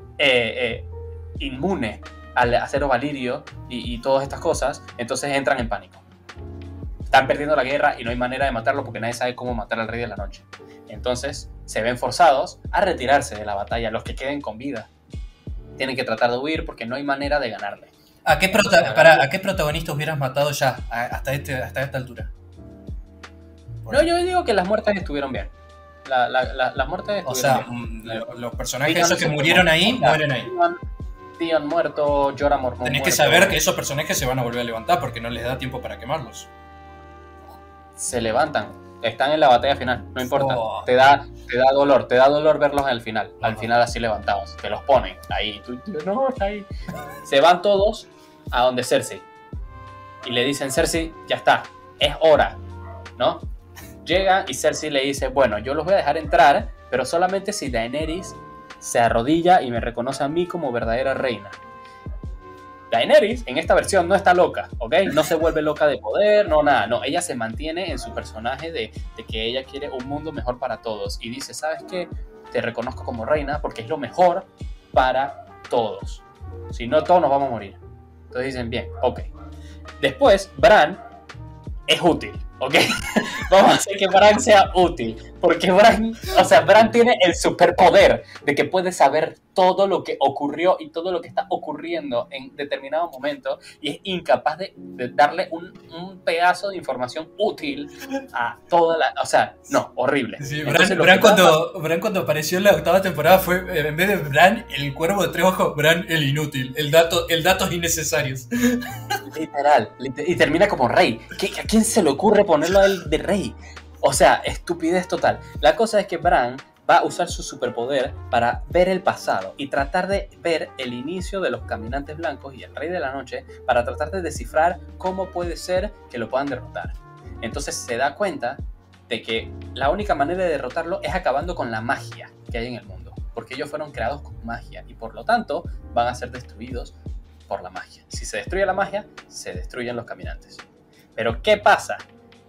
inmune al acero valirio y todas estas cosas. Entonces entran en pánico. Están perdiendo la guerra y no hay manera de matarlo porque nadie sabe cómo matar al Rey de la Noche. Entonces se ven forzados a retirarse de la batalla. Los que queden con vida tienen que tratar de huir porque no hay manera de ganarle. ¿A qué protagonista hubieras matado ya hasta esta altura? No, yo digo que las muertes estuvieron bien. Las muertes estuvieron bien. Los personajes esos que murieron ahí, mueren ahí. Theon muerto, Jorah Mormont Tenés que saber que esos personajes se van a volver a levantar porque no les da tiempo para quemarlos. Se levantan, están en la batalla final, no importa. Te da dolor verlos al final. Al final así levantados, te los ponen ahí. No, está ahí. Se van todos a donde Cersei y le dicen, Cersei, ya está, es hora, ¿no? Llegan y Cersei le dice, bueno, yo los voy a dejar entrar, pero solamente si Daenerys se arrodilla y me reconoce a mí como verdadera reina. Daenerys en esta versión no está loca, ¿ok? No se vuelve loca de poder, no nada, no, ella se mantiene en su personaje de que ella quiere un mundo mejor para todos y dice, ¿sabes qué? Te reconozco como reina porque es lo mejor para todos. Si no, todos nos vamos a morir. Entonces dicen, bien, ok. Después, Bran es útil, ¿ok? Vamos a hacer que Bran sea útil, porque Bran tiene el superpoder de que puede saber todo lo que ocurrió y todo lo que está ocurriendo en determinado momento y es incapaz de darle un pedazo de información útil a toda la... O sea, no, horrible. Sí, Bran cuando apareció en la 8ª temporada fue, en vez de Bran, el cuervo de 3 ojos, Bran el inútil, el datos innecesarios. Literal, y termina como rey. ¿A quién se le ocurre ponerlo a él de rey? O sea, estupidez total. La cosa es que Bran va a usar su superpoder para ver el pasado y tratar de ver el inicio de los caminantes blancos y el Rey de la Noche para tratar de descifrar cómo puede ser que lo puedan derrotar. Entonces se da cuenta de que la única manera de derrotarlo es acabando con la magia que hay en el mundo, porque ellos fueron creados con magia y por lo tanto van a ser destruidos por la magia. Si se destruye la magia, se destruyen los caminantes. Pero ¿qué pasa?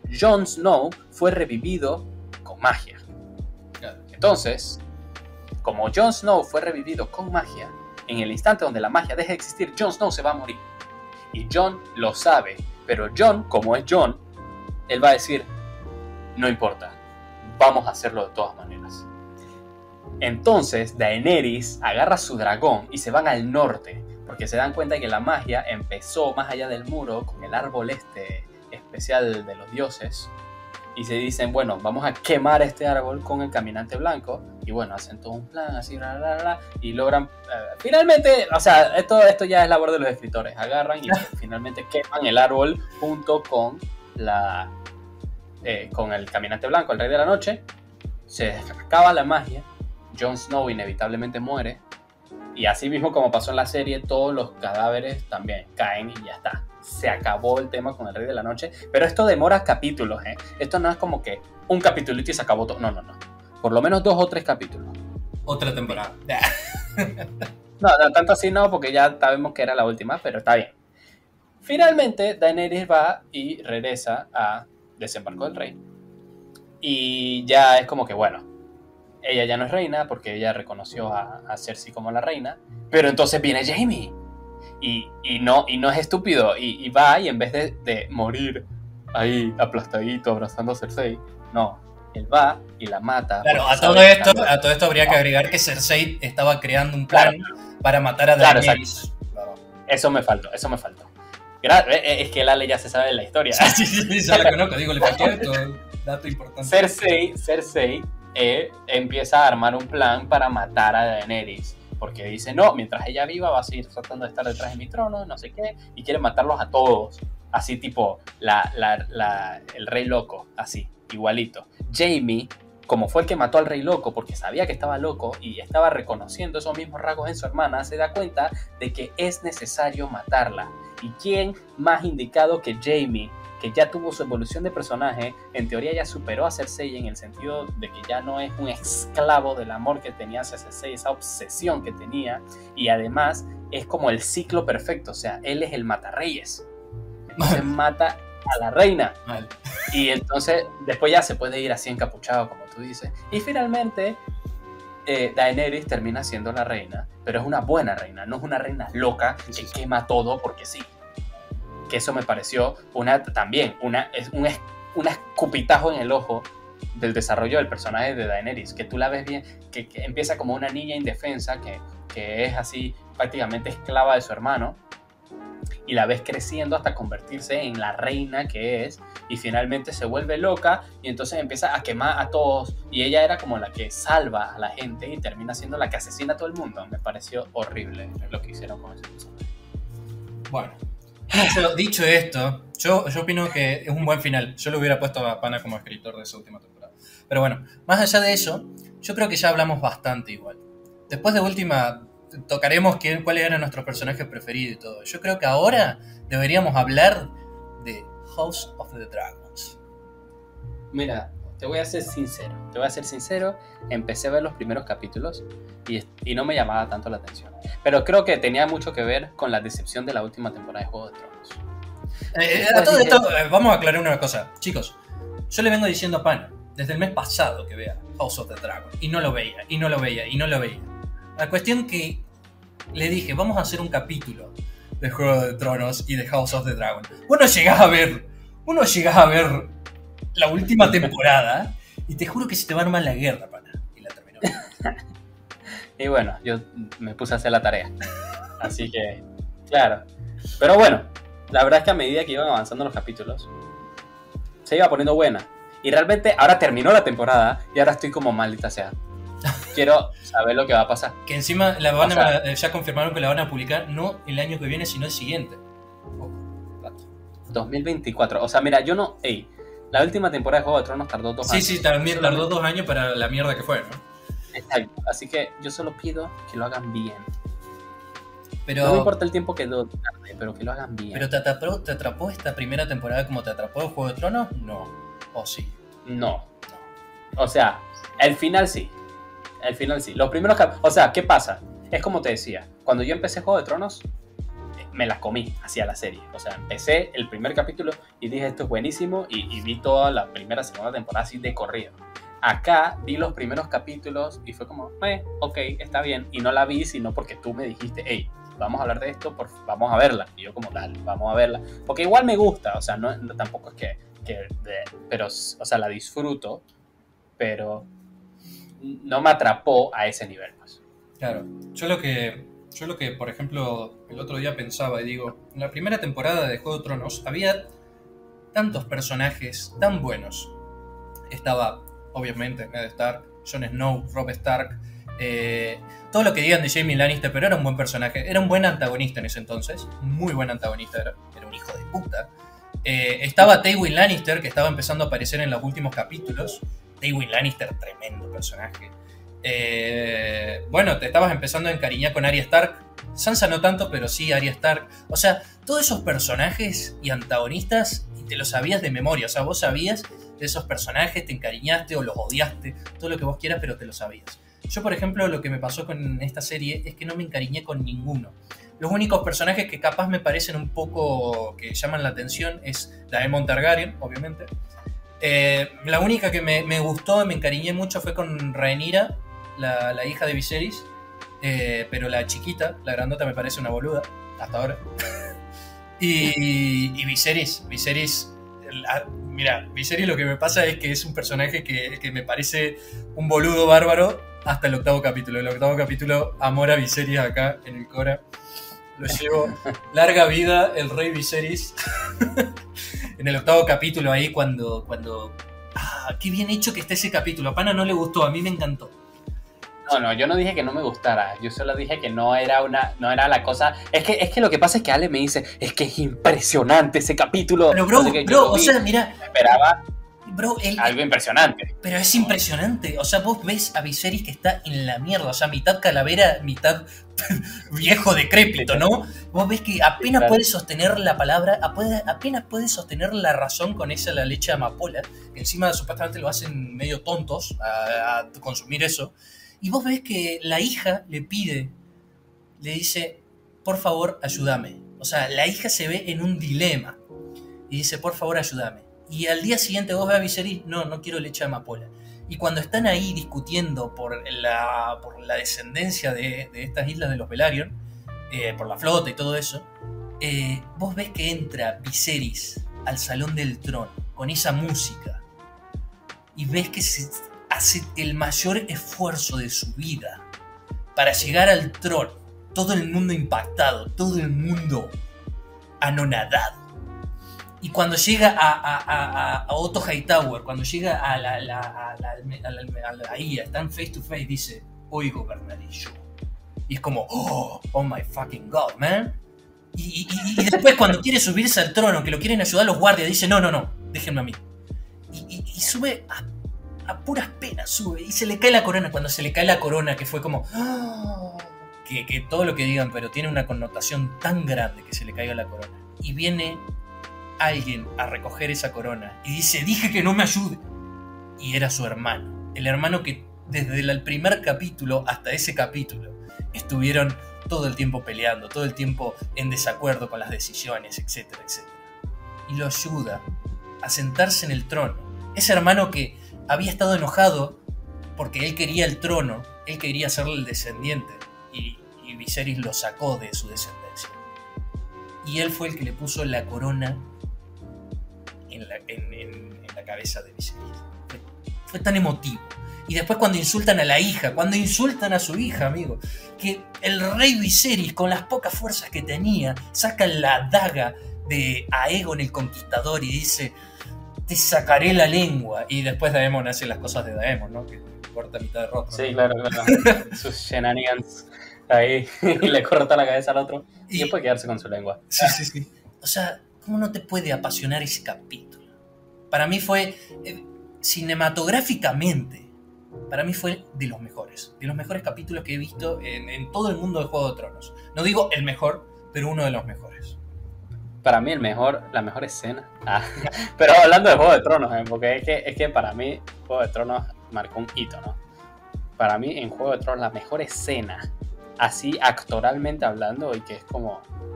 Jon Snow fue revivido con magia. Entonces, como Jon Snow fue revivido con magia, en el instante donde la magia deje de existir, Jon Snow se va a morir. Y Jon lo sabe, pero Jon, como es Jon, él va a decir, no importa, vamos a hacerlo de todas maneras. Entonces Daenerys agarra su dragón y se van al norte, porque se dan cuenta de que la magia empezó más allá del muro con el árbol especial de los dioses. Y se dicen, bueno, vamos a quemar este árbol con el caminante blanco. Y bueno, hacen todo un plan así, bla, bla, bla, y logran... finalmente, o sea, esto ya es labor de los escritores. Agarran y finalmente queman el árbol junto con con el caminante blanco, el rey de la noche. Se acaba la magia. Jon Snow inevitablemente muere. Y así mismo como pasó en la serie, todos los cadáveres también caen y ya está. Se acabó el tema con el Rey de la Noche. Pero esto demora capítulos, ¿eh? Esto no es como que un capitulito y se acabó todo. No. Por lo menos 2 o 3 capítulos. Otra temporada. No, tanto así no, porque ya sabemos que era la última, pero está bien. Finalmente, Daenerys va y regresa a Desembarco del Rey. Y ya es como que, bueno, ella ya no es reina porque ella reconoció a Cersei como la reina. Pero entonces viene Jaime. Y no es estúpido. Y va y en vez de morir ahí aplastadito abrazando a Cersei, no. Él va y la mata. Claro, a todo esto habría que agregar que Cersei estaba creando un plan para matar a Daenerys. Claro. Eso me faltó. Es que Lale ya se sabe la historia. Sí, ya la conozco. Digo, le faltó esto. Dato importante. Cersei empieza a armar un plan para matar a Daenerys. Porque dice, no, mientras ella viva va a seguir tratando de estar detrás de mi trono, no sé qué. Y quiere matarlos a todos. Así tipo, el rey loco. Así, igualito. Jaime, como fue el que mató al rey loco porque sabía que estaba loco y estaba reconociendo esos mismos rasgos en su hermana, se da cuenta de que es necesario matarla. ¿Y quién más indicado que Jaime, que ya tuvo su evolución de personaje? En teoría ya superó a Cersei en el sentido de que ya no es un esclavo del amor que tenía hacia Cersei, esa obsesión que tenía, y además es como el ciclo perfecto, o sea, él es el matarreyes. Entonces mata a la reina. Mal. Y entonces después ya se puede ir así encapuchado, como tú dices. Y finalmente Daenerys termina siendo la reina, pero es una buena reina, no es una reina loca que quema todo porque sí. Que eso me pareció un escupitajo en el ojo del desarrollo del personaje de Daenerys, que tú la ves bien, que empieza como una niña indefensa que es así prácticamente esclava de su hermano, y la ves creciendo hasta convertirse en la reina que es, y finalmente se vuelve loca y entonces empieza a quemar a todos, y ella era como la que salva a la gente y termina siendo la que asesina a todo el mundo. Me pareció horrible lo que hicieron con ese personaje. Bueno, dicho esto, yo opino que es un buen final. Yo lo hubiera puesto a Pana como escritor de esa última temporada. Pero bueno, más allá de eso, yo creo que ya hablamos bastante igual. Después de última tocaremos cuáles eran nuestros personajes preferidos y todo. Yo creo que ahora deberíamos hablar de House of the Dragons. Mira, te voy a ser sincero. Empecé a ver los primeros capítulos y no me llamaba tanto la atención. Pero creo que tenía mucho que ver con la decepción de la última temporada de Juego de Tronos. A todo esto, vamos a aclarar una cosa. Chicos, yo le vengo diciendo a Pana desde el mes pasado que vea House of the Dragon. Y no lo veía. La cuestión que le dije, vamos a hacer un capítulo de Juego de Tronos y de House of the Dragon. Uno llegás a ver la última temporada y te juro que se te va a armar la guerra, Pana. Y la terminó. Y bueno, yo me puse a hacer la tarea. Así que, claro. Pero bueno, la verdad es que a medida que iban avanzando los capítulos, se iba poniendo buena. Y realmente ahora terminó la temporada y ahora estoy como maldita sea. Quiero saber lo que va a pasar. Que encima ya confirmaron que la van a publicar no el año que viene, sino el siguiente. 2024. O sea, mira, yo no... la última temporada de Juego de Tronos tardó 2 años. Sí, también tardó 2 años para la mierda que fue, ¿no? Exacto. Así que yo solo pido que lo hagan bien. Pero, no me importa el tiempo que dure, pero que lo hagan bien. ¿Pero te atrapó esta primera temporada como te atrapó el Juego de Tronos? No. ¿O sí? No. O sea, el final sí. Los primeros... O sea, ¿qué pasa? Es como te decía. Cuando yo empecé Juego de Tronos, me la comí hacia la serie. O sea, empecé el primer capítulo y dije, esto es buenísimo, y vi toda la primera, segunda temporada así de corrido. Acá vi los primeros capítulos y fue como, ok, está bien. Y no la vi sino porque tú me dijiste, hey, vamos a hablar de esto, vamos a verla. Y yo como, dale, vamos a verla. Porque igual me gusta, o sea, no tampoco es que pero, o sea, la disfruto, pero no me atrapó a ese nivel, pues. Claro, yo lo que, por ejemplo, el otro día pensaba y digo, en la primera temporada de Juego de Tronos había tantos personajes tan buenos. Estaba, obviamente, Ned Stark, Jon Snow, Robb Stark, todo lo que digan de Jaime Lannister, pero era un buen personaje, era un buen antagonista en ese entonces, muy buen antagonista, era un hijo de puta. Estaba Tywin Lannister, que estaba empezando a aparecer en los últimos capítulos. Tywin Lannister, tremendo personaje. Bueno, te estabas empezando a encariñar con Arya Stark. Sansa no tanto, pero sí Arya Stark. O sea, todos esos personajes y antagonistas, y te los sabías de memoria. O sea, vos sabías de esos personajes, te encariñaste o los odiaste, todo lo que vos quieras, pero te lo sabías. Yo, por ejemplo, lo que me pasó con esta serie es que no me encariñé con ninguno. Los únicos personajes que capaz me parecen un poco que llaman la atención es Daemon Targaryen, obviamente. La única que me gustó, me encariñé mucho fue con Rhaenyra, la hija de Viserys, pero la chiquita, la grandota, me parece una boluda, hasta ahora. y Viserys, mira, Viserys lo que me pasa es que es un personaje que me parece un boludo bárbaro hasta el 8º capítulo. El 8º capítulo, amor a Viserys acá en el Cora. Lo llevo, larga vida el rey Viserys. En el 8º capítulo ahí cuando qué bien hecho que está ese capítulo. A Pana no le gustó, a mí me encantó. No, yo no dije que no me gustara, yo solo dije que no era la cosa. Es que lo que pasa es que Ale me dice, es que es impresionante ese capítulo. Pero bro, o sea, mira, esperaba bro, algo impresionante. Pero es impresionante, o sea, vos ves a Viserys que está en la mierda, o sea, mitad calavera, mitad viejo decrépito, ¿no? Vos ves que apenas puede sostener la palabra, apenas puede sostener la razón con esa la leche de amapola, que encima supuestamente lo hacen medio tontos a consumir eso. Y vos ves que la hija le dice, por favor, ayúdame. O sea, la hija se ve en un dilema y dice, por favor, ayúdame. Y al día siguiente vos ves a Viserys, no quiero leche de amapola. Y cuando están ahí discutiendo por la descendencia de estas islas de los Velaryon, por la flota y todo eso, vos ves que entra Viserys al Salón del Trono con esa música y ves que se hace el mayor esfuerzo de su vida para llegar al trono, todo el mundo impactado, todo el mundo anonadado. Y cuando llega a Otto Hightower, cuando llega ahí, están face to face, dice, hoy gobernaré yo. Y es como, oh my fucking god, man. Y después cuando quiere subirse al trono, que lo quieren ayudar los guardias, dice, no, déjenme a mí. Y sube a puras penas, sube, y se le cae la corona. Cuando se le cae la corona, que fue como, que todo lo que digan, pero tiene una connotación tan grande que se le caiga la corona. Y viene alguien a recoger esa corona y dice, dije que no me ayude. Y era su hermano, el hermano que desde el primer capítulo hasta ese capítulo estuvieron todo el tiempo peleando, todo el tiempo en desacuerdo con las decisiones, etcétera, etcétera. Y lo ayuda a sentarse en el trono. Ese hermano que había estado enojado porque él quería el trono, él quería ser el descendiente, y Viserys lo sacó de su descendencia. Y él fue el que le puso la corona en la cabeza de Viserys. Fue tan emotivo. Y después cuando insultan a la hija, cuando insultan a su hija, amigo, que el rey Viserys, con las pocas fuerzas que tenía, saca la daga de Aegon el Conquistador y dice, te sacaré la lengua. Y después Daemon hace las cosas de Daemon, ¿no? Que corta mitad de rostro. Sí, claro. Sus shenanigans ahí y le corta la cabeza al otro y después quedarse con su lengua. Sí. O sea, ¿cómo no te puede apasionar ese capítulo? Para mí fue, cinematográficamente, para mí fue de los mejores capítulos que he visto en todo el mundo de Juego de Tronos. No digo el mejor, pero uno de los mejores. Para mí la mejor escena. Pero hablando de Juego de Tronos, porque es que para mí Juego de Tronos marcó un hito, ¿no? Para mí en Juego de Tronos la mejor escena, así actoralmente hablando, y que es como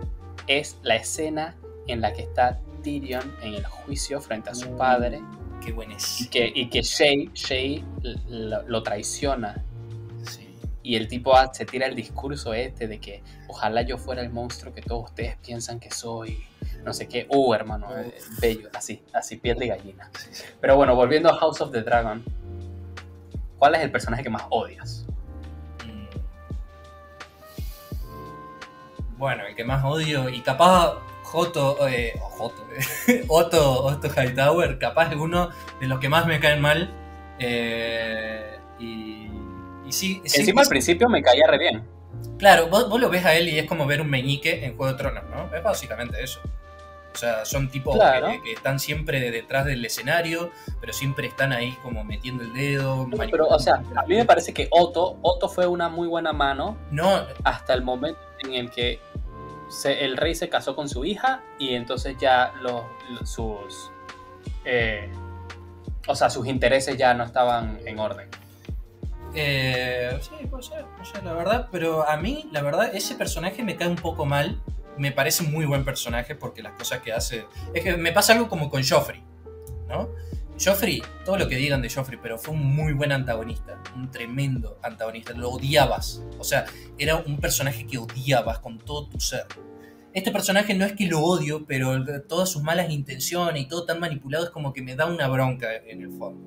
es la escena en la que está Tyrion en el juicio frente a su padre. Qué bueno es. Y que Shay lo traiciona. Sí. Y el tipo se tira el discurso de que ojalá yo fuera el monstruo que todos ustedes piensan que soy. No sé qué. Hermano, bello. Así piel de gallina. Sí. Pero bueno, volviendo a House of the Dragon. ¿Cuál es el personaje que más odias? Bueno, el que más odio, y capaz Otto Hightower, capaz es uno de los que más me caen mal. Y sí, encima al principio me caía re bien. Claro, vos lo ves a él y es como ver un meñique en Juego de Tronos, ¿no? Es básicamente eso. O sea, son tipos que están siempre detrás del escenario, pero siempre están ahí como metiendo el dedo. Pero, o sea, a mí me parece que Otto fue una muy buena mano hasta el momento en el que el rey se casó con su hija y entonces ya sus intereses ya no estaban en orden. Sí, puede ser, la verdad, pero a mí, la verdad, ese personaje me cae un poco mal. Me parece un muy buen personaje porque las cosas que hace... Es que me pasa algo como con Joffrey, ¿no? Joffrey, todo lo que digan de Joffrey, pero fue un muy buen antagonista, un tremendo antagonista, lo odiabas, o sea, era un personaje que odiabas con todo tu ser. Este personaje no es que lo odio, pero todas sus malas intenciones y todo tan manipulado es como que me da una bronca en el fondo.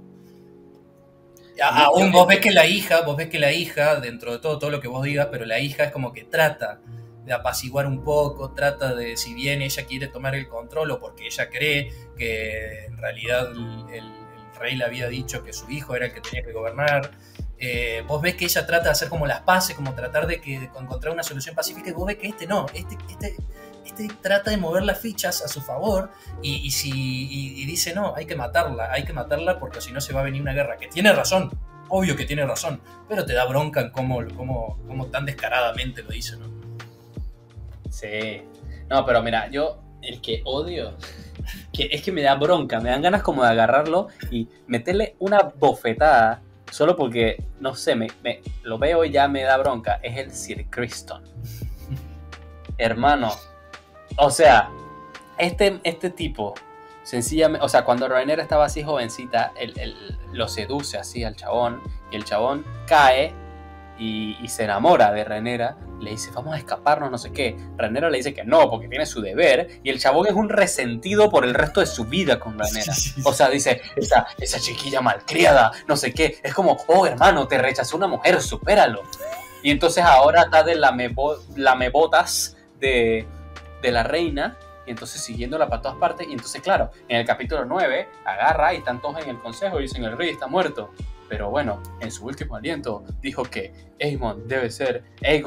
Aún vos ves que la hija, dentro de todo lo que vos digas, pero la hija es como que trata de apaciguar un poco, trata de, si bien ella quiere tomar el control o porque ella cree que en realidad el rey le había dicho que su hijo era el que tenía que gobernar, vos ves que ella trata de hacer como las paces, como tratar de encontrar una solución pacífica, y vos ves que este trata de mover las fichas a su favor y dice no, hay que matarla porque si no se va a venir una guerra, que tiene razón, obvio que tiene razón, pero te da bronca en cómo tan descaradamente lo dice, ¿no? Sí, no, pero mira, yo el que odio, que es que me da bronca, me dan ganas como de agarrarlo y meterle una bofetada, solo porque, no sé, lo veo y ya me da bronca, es el Sir Criston. Hermano, o sea, este tipo, sencillamente, o sea, cuando Rhaenyra estaba así jovencita, lo seduce así al chabón, y el chabón cae y se enamora de Rhaenyra, le dice, vamos a escaparnos, no sé qué. Rhaenyra le dice que no, porque tiene su deber, y el chabón es un resentido por el resto de su vida con Rhaenyra. O sea, dice, esa chiquilla malcriada, no sé qué. Es como, hermano, te rechazó una mujer, supéralo. Y entonces ahora está de lamebotas de la reina, y entonces siguiéndola para todas partes. Y entonces, claro, en el capítulo 9 agarra y están todos en el consejo y dicen, el rey está muerto. Pero bueno, en su último aliento dijo que Aegon debe ser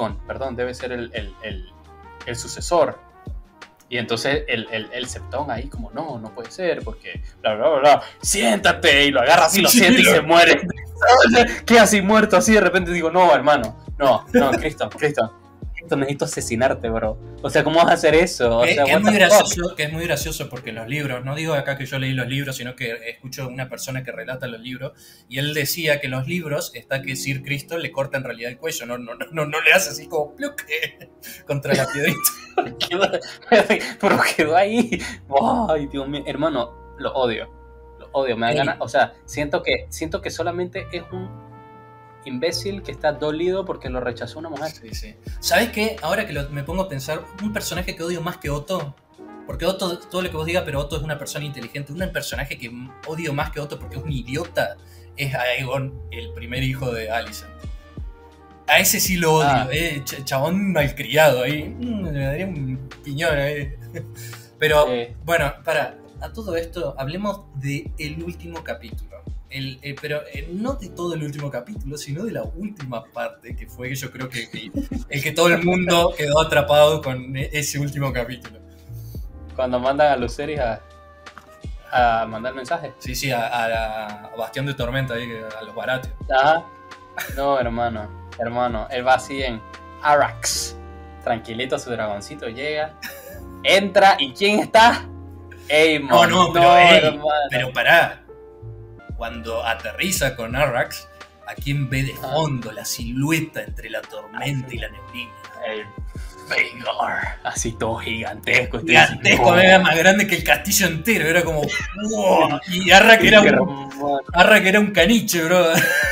el sucesor. Y entonces el septón ahí como, no puede ser, porque bla, bla, bla, bla. Siéntate, y lo agarra así, lo siente y se muere. Queda así muerto, así de repente digo, no, hermano, no, Criston, necesito asesinarte, bro. O sea, ¿cómo vas a hacer eso? O sea, que es muy gracioso porque en los libros, no digo acá que yo leí los libros, sino que escucho a una persona que relata los libros, y él decía que en los libros está que Sir Criston le corta en realidad el cuello, no le hace así como pluk contra la piedrita. Pero quedó ahí. Ay, Dios mío, hermano, lo odio, me da ganas, o sea, siento que solamente es un imbécil que está dolido porque lo rechazó una mujer. Sí. ¿Sabes qué? Ahora que me pongo a pensar, un personaje que odio más que Otto, porque Otto, todo lo que vos digas, pero Otto es una persona inteligente, un personaje que odio más que Otto porque es un idiota, es Aegon, el primer hijo de Alicent. A ese sí lo odio, chabón malcriado ahí, me daría un piñón ahí. Pero, bueno, a todo esto, hablemos del último capítulo. Pero no de todo el último capítulo, sino de la última parte, que fue, yo creo que el que todo el mundo quedó atrapado con ese último capítulo. Cuando mandan a Lucerys a mandar mensajes. Sí, a Bastión de Tormenta, ahí, a los Baratheon. Ajá. No, hermano, él va así en Arrax, tranquilito, su dragoncito llega, entra, ¿y quién está? Aemon. Pero pará. Cuando aterriza con Arrax, ¿a quién ve de fondo la silueta entre la tormenta y la neblina? Vhagar, así todo gigantesco. Gigantesco, era más grande que el castillo entero, era como... ¡wow! Y Arrak era un caniche, bro.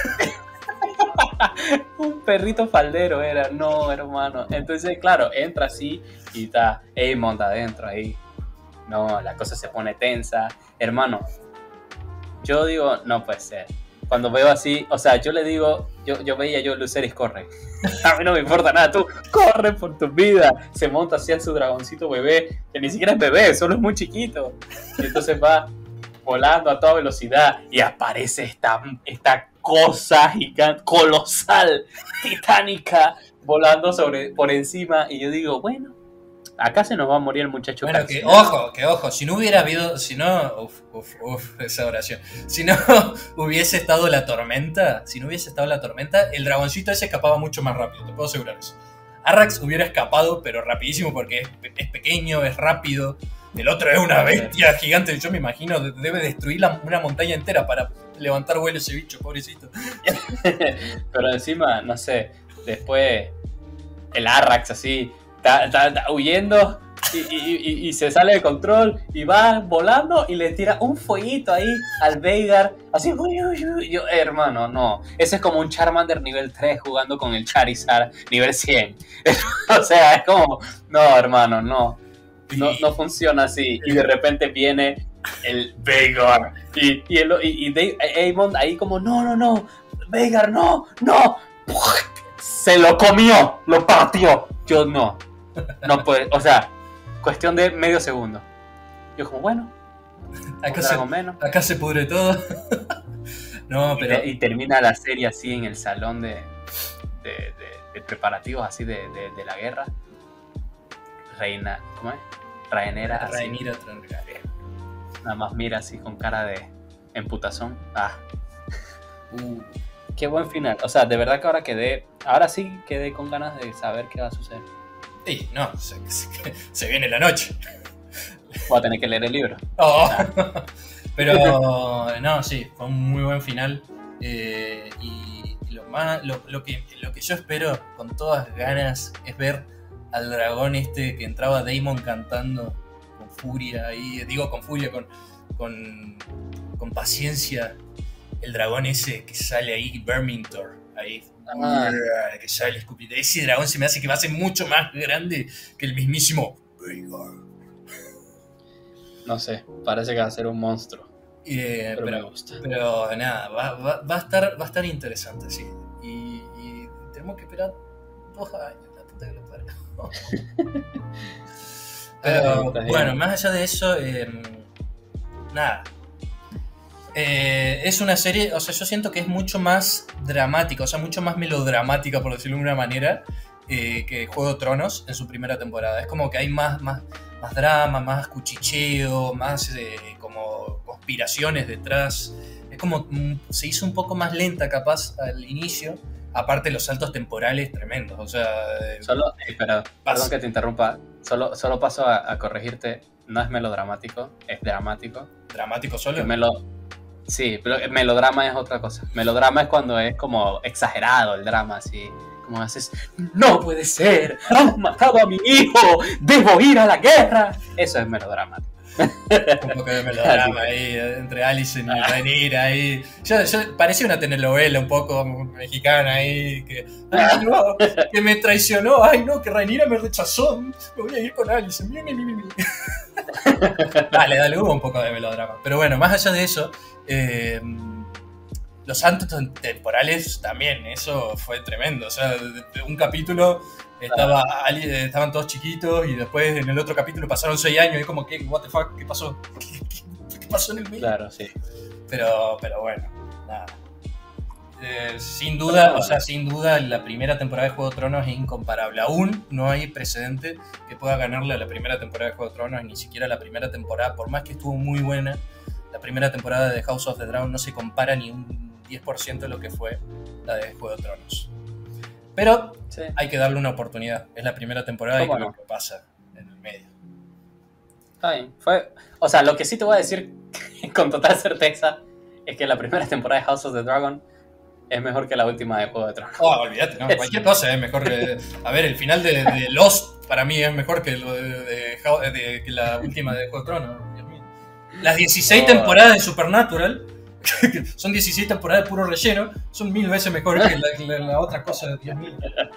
Un perrito faldero era, no, hermano. Entonces, claro, entra así y está Aemond adentro ahí. No, la cosa se pone tensa. Hermano, yo digo, no puede ser. Cuando veo así, o sea, yo le digo, yo veía Lucerys corre. A mí no me importa nada, tú corre por tu vida. Se monta así en su dragoncito bebé, que ni siquiera es bebé, solo es muy chiquito. Y entonces va volando a toda velocidad y aparece esta cosa gigante, colosal, titánica, volando por encima. Y yo digo, bueno, acá se nos va a morir el muchacho. Bueno, que ojo, si no hubiera habido, esa oración, si no hubiese estado la tormenta, el dragoncito ese escapaba mucho más rápido, te puedo asegurar eso. Arrax hubiera escapado, pero rapidísimo, porque es pequeño, es rápido. El otro es una bestia gigante, yo me imagino, debe destruir una montaña entera para levantar vuelo ese bicho, pobrecito. Pero encima, no sé, después el Arrax así, está huyendo y se sale de control y va volando y le tira un fueguito ahí al Vhagar, así, yo, hermano, no, ese es como un Charmander nivel 3 jugando con el Charizard nivel 100. O sea, es como, no, hermano, no funciona así. Y de repente viene el Vhagar y Aemond ahí como, no, Vhagar, no, se lo comió, lo partió. Yo no puede, o sea, cuestión de medio segundo. Yo como, bueno, acá se pudre todo. No, pero... y termina la serie así en el salón de preparativos así de la guerra. ¿Cómo es? Rhaenyra Targaryen. Nada más mira así con cara de emputazón. Qué buen final. O sea, de verdad que ahora sí quedé con ganas de saber qué va a suceder. Sí, no, se viene la noche. Voy a tener que leer el libro. Oh. Pero no, sí, fue un muy buen final. Y lo que yo espero con todas ganas es ver al dragón que entraba Daemon cantando con furia ahí, con paciencia, el dragón ese que sale ahí, Vermintide, ahí, que sale escupido. Ese dragón se me hace que va a ser mucho más grande que el mismísimo Vhagar. No sé, parece que va a ser un monstruo. Pero me gusta. Pero nada, va a estar interesante, sí. Y tenemos que esperar 2 años, la puta que lo parió. Pero bueno, más allá de eso, nada. Es una serie, o sea, yo siento que es mucho más dramática, o sea, mucho más melodramática, por decirlo de una manera, que Juego de Tronos en su primera temporada. Es como que hay más drama, más cuchicheo, más como conspiraciones detrás. Es como se hizo un poco más lenta capaz al inicio. Aparte los saltos temporales tremendos, o sea... Perdón que te interrumpa, solo paso a corregirte, no es melodramático, es dramático. ¿Dramático solo? Sí, pero melodrama es otra cosa. Melodrama es cuando es como exagerado el drama, así, como haces, ¡no puede ser! ¡Han matado a mi hijo! ¡Debo ir a la guerra! Eso es melodramático. Un poco de melodrama ahí, entre Alicent y Rhaenyra ahí. Yo parecía una telenovela un poco mexicana ahí, ¡ay no! Que me traicionó, ¡ay no! Que Rhaenyra me rechazó, me voy a ir con Alicent. Dale, hubo un poco de melodrama. Pero bueno, más allá de eso, los saltos temporales también, eso fue tremendo. O sea, un capítulo... Estaban todos chiquitos y después en el otro capítulo pasaron 6 años y como que, what the fuck, ¿qué pasó? ¿Qué pasó en el medio? Claro, sí. Pero bueno, nada. Sin duda, la primera temporada de Juego de Tronos es incomparable. Aún no hay precedente que pueda ganarle a la primera temporada de Juego de Tronos, ni siquiera la primera temporada, por más que estuvo muy buena, la primera temporada de House of the Dragon no se compara ni un 10% de lo que fue la de Juego de Tronos. Pero sí, hay que darle una oportunidad. Es la primera temporada y lo que pasa en el medio. Está bien. O sea, lo que sí te voy a decir con total certeza es que la primera temporada de House of the Dragon es mejor que la última de Juego de Tronos. Oh, olvídate, ¿no? Cualquier cosa es mejor que... A ver, el final de Lost para mí es mejor que lo que la última de Juego de Tronos. Dios mío. Las 16 temporadas de Supernatural, son 16 temporadas de puro relleno, son 1000 veces mejor que la otra cosa de Dios mío.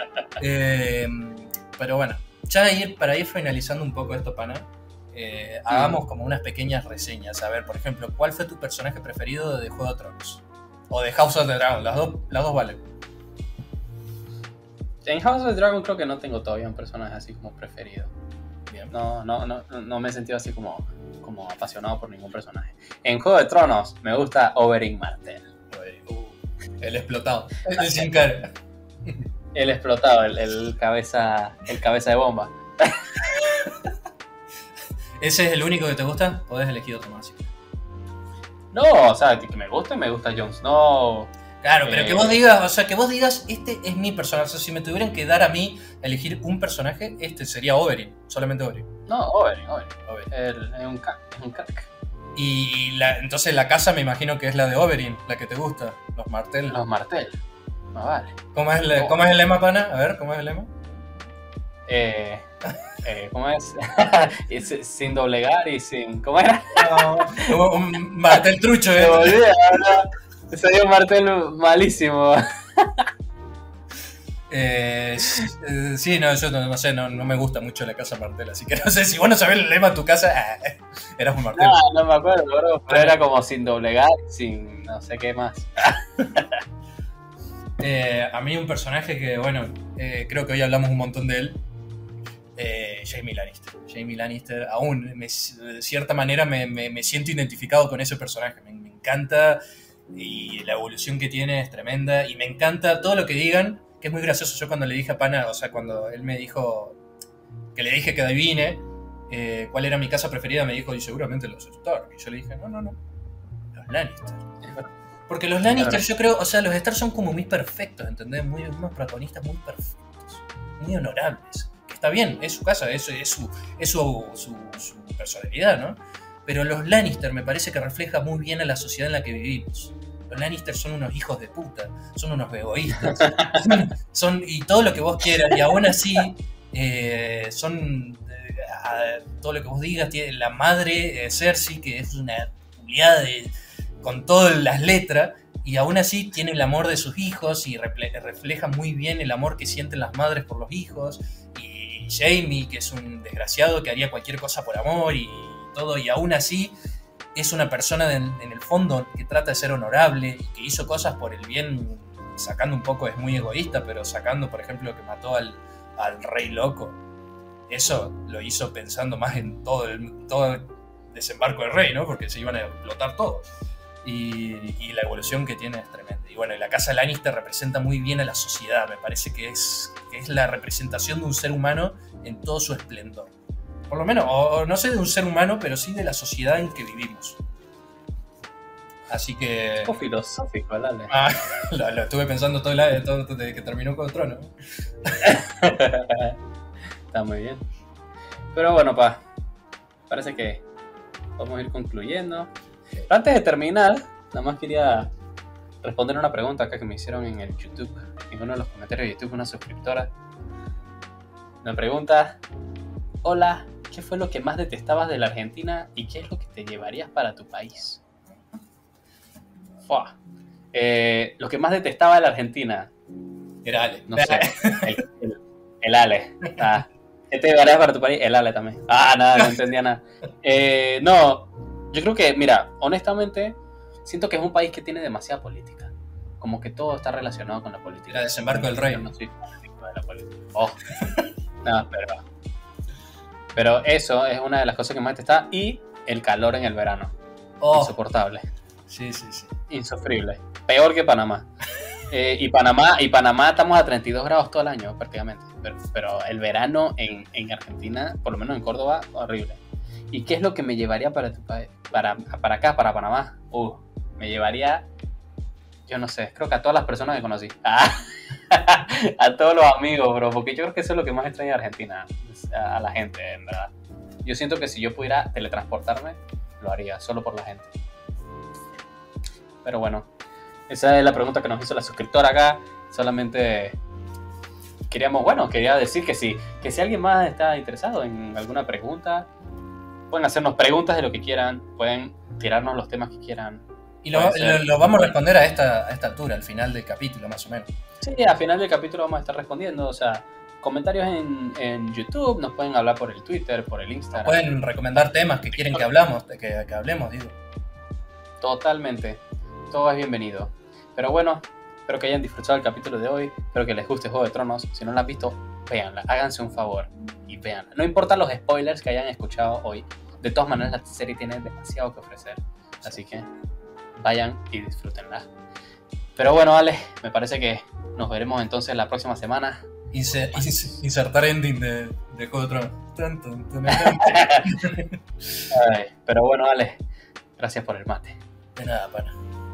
Pero bueno, ya para ir finalizando un poco esto, pana, hagamos como unas pequeñas reseñas. A ver, por ejemplo, ¿cuál fue tu personaje preferido de Juego de Tronos? O de House of the Dragon, las dos valen. En House of the Dragon creo que no tengo todavía un personaje así como preferido. Bien. No me he sentido así como apasionado por ningún personaje. En Juego de Tronos me gusta Oberyn Martell. El explotado, el sin cara. El explotado, el cabeza de bomba. ¿Ese es el único que te gusta? Podés elegir otro más. No, o sea, que me gusta Jon Snow. Claro, pero que vos digas, este es mi personaje. O sea, si me tuvieran que dar a mí a elegir un personaje, este sería Oberyn, solamente Oberyn. No, Oberyn. Es un crack. Y entonces la casa me imagino que es la de Oberyn, la que te gusta, los Martell. Los Martell. No vale. ¿Cómo es el lema, pana? A ver, ¿cómo es el lema? ¿Cómo es? Sin doblegar y sin... ¿Cómo era? No, un Martell trucho, Me volví, ahora sería un Martell malísimo. Sí, no, yo no sé, no me gusta mucho la casa Martell, así que no sé, si vos no sabés el lema de tu casa, eras un Martell. No me acuerdo, bro, pero era como sin doblegar, sin no sé qué más. A mí un personaje que, bueno, creo que hoy hablamos un montón de él, Jaime Lannister. Jaime Lannister, aún, de cierta manera me siento identificado con ese personaje, me encanta, y la evolución que tiene es tremenda, y me encanta todo lo que digan, que es muy gracioso. Yo cuando le dije a Pana, o sea, cuando él me dijo, que le dije que adivine cuál era mi casa preferida, me dijo, y seguramente los Stark, y yo le dije, no, los Lannister. Porque los Lannister, yo creo, o sea, los Stark son como muy perfectos, ¿entendés? Unos protagonistas muy perfectos, muy honorables. Que está bien, es su casa, es su personalidad, ¿no? Pero los Lannister me parece que refleja muy bien a la sociedad en la que vivimos. Los Lannister son unos hijos de puta, son unos egoístas, y todo lo que vos quieras, y aún así son todo lo que vos digas. Tiene la madre Cersei, que es una culiada con todas las letras, y aún así tiene el amor de sus hijos y refleja muy bien el amor que sienten las madres por los hijos. Y Jaime, que es un desgraciado que haría cualquier cosa por amor y todo, y aún así es una persona en el fondo que trata de ser honorable y que hizo cosas por el bien, sacando un poco, es muy egoísta, pero sacando, por ejemplo, que mató al rey loco. Eso lo hizo pensando más en todo el desembarco del rey, ¿no? Porque se iban a explotar todos. Y la evolución que tiene es tremenda. Y bueno, la casa Lannister representa muy bien a la sociedad. Me parece que es la representación de un ser humano en todo su esplendor. Por lo menos, o no sé de un ser humano, pero sí de la sociedad en que vivimos. Así que... Es filosófico, dale. Lo estuve pensando todo desde que terminó con el trono. Está muy bien. Pero bueno, parece que podemos ir concluyendo. Pero antes de terminar, nada más quería responder una pregunta acá que me hicieron en el YouTube, en uno de los comentarios de YouTube, una suscriptora. Me pregunta: hola, ¿qué fue lo que más detestabas de la Argentina y qué es lo que te llevarías para tu país? Lo que más detestaba de la Argentina era Ale. No sé, el Ale. ¿Qué te llevarías para tu país? El Ale también. Nada, no entendía nada. No, yo creo que, mira, honestamente, siento que es un país que tiene demasiada política. Como que todo está relacionado con la política. El desembarco del rey. Yo no soy fanático de la política. No, pero eso es una de las cosas que más detestaba. Y el calor en el verano. Insoportable. Sí. Insufrible. Peor que Panamá. Y Panamá estamos a 32 grados todo el año prácticamente. Pero el verano en Argentina, por lo menos en Córdoba, horrible. ¿Y qué es lo que me llevaría para tu país? Para acá, para Panamá. Me llevaría, yo no sé, creo que a todas las personas que conocí. A todos los amigos, bro. Porque yo creo que eso es lo que más extraña de Argentina. A la gente, en verdad. Yo siento que si yo pudiera teletransportarme, lo haría, solo por la gente. Pero bueno, esa es la pregunta que nos hizo la suscriptora acá. Solamente quería decir que si alguien más está interesado en alguna pregunta, pueden hacernos preguntas de lo que quieran, pueden tirarnos los temas que quieran. Y lo vamos a responder a esta altura, al final del capítulo, más o menos. Sí, al final del capítulo vamos a estar respondiendo, o sea, comentarios en YouTube, nos pueden hablar por el Twitter, por el Instagram. Pueden recomendar temas que quieren que hablemos, digo. Totalmente, todo es bienvenido. Pero bueno, espero que hayan disfrutado el capítulo de hoy, espero que les guste Juego de Tronos. Si no la han visto, véanla, háganse un favor y véanla. No importa los spoilers que hayan escuchado hoy, de todas maneras la serie tiene demasiado que ofrecer, así que vayan y disfrútenla. Pero bueno, Ale, me parece que nos veremos entonces la próxima semana. Insertar ending de Juego de Tronos. Pero bueno, Ale, gracias por el mate. De nada, pana.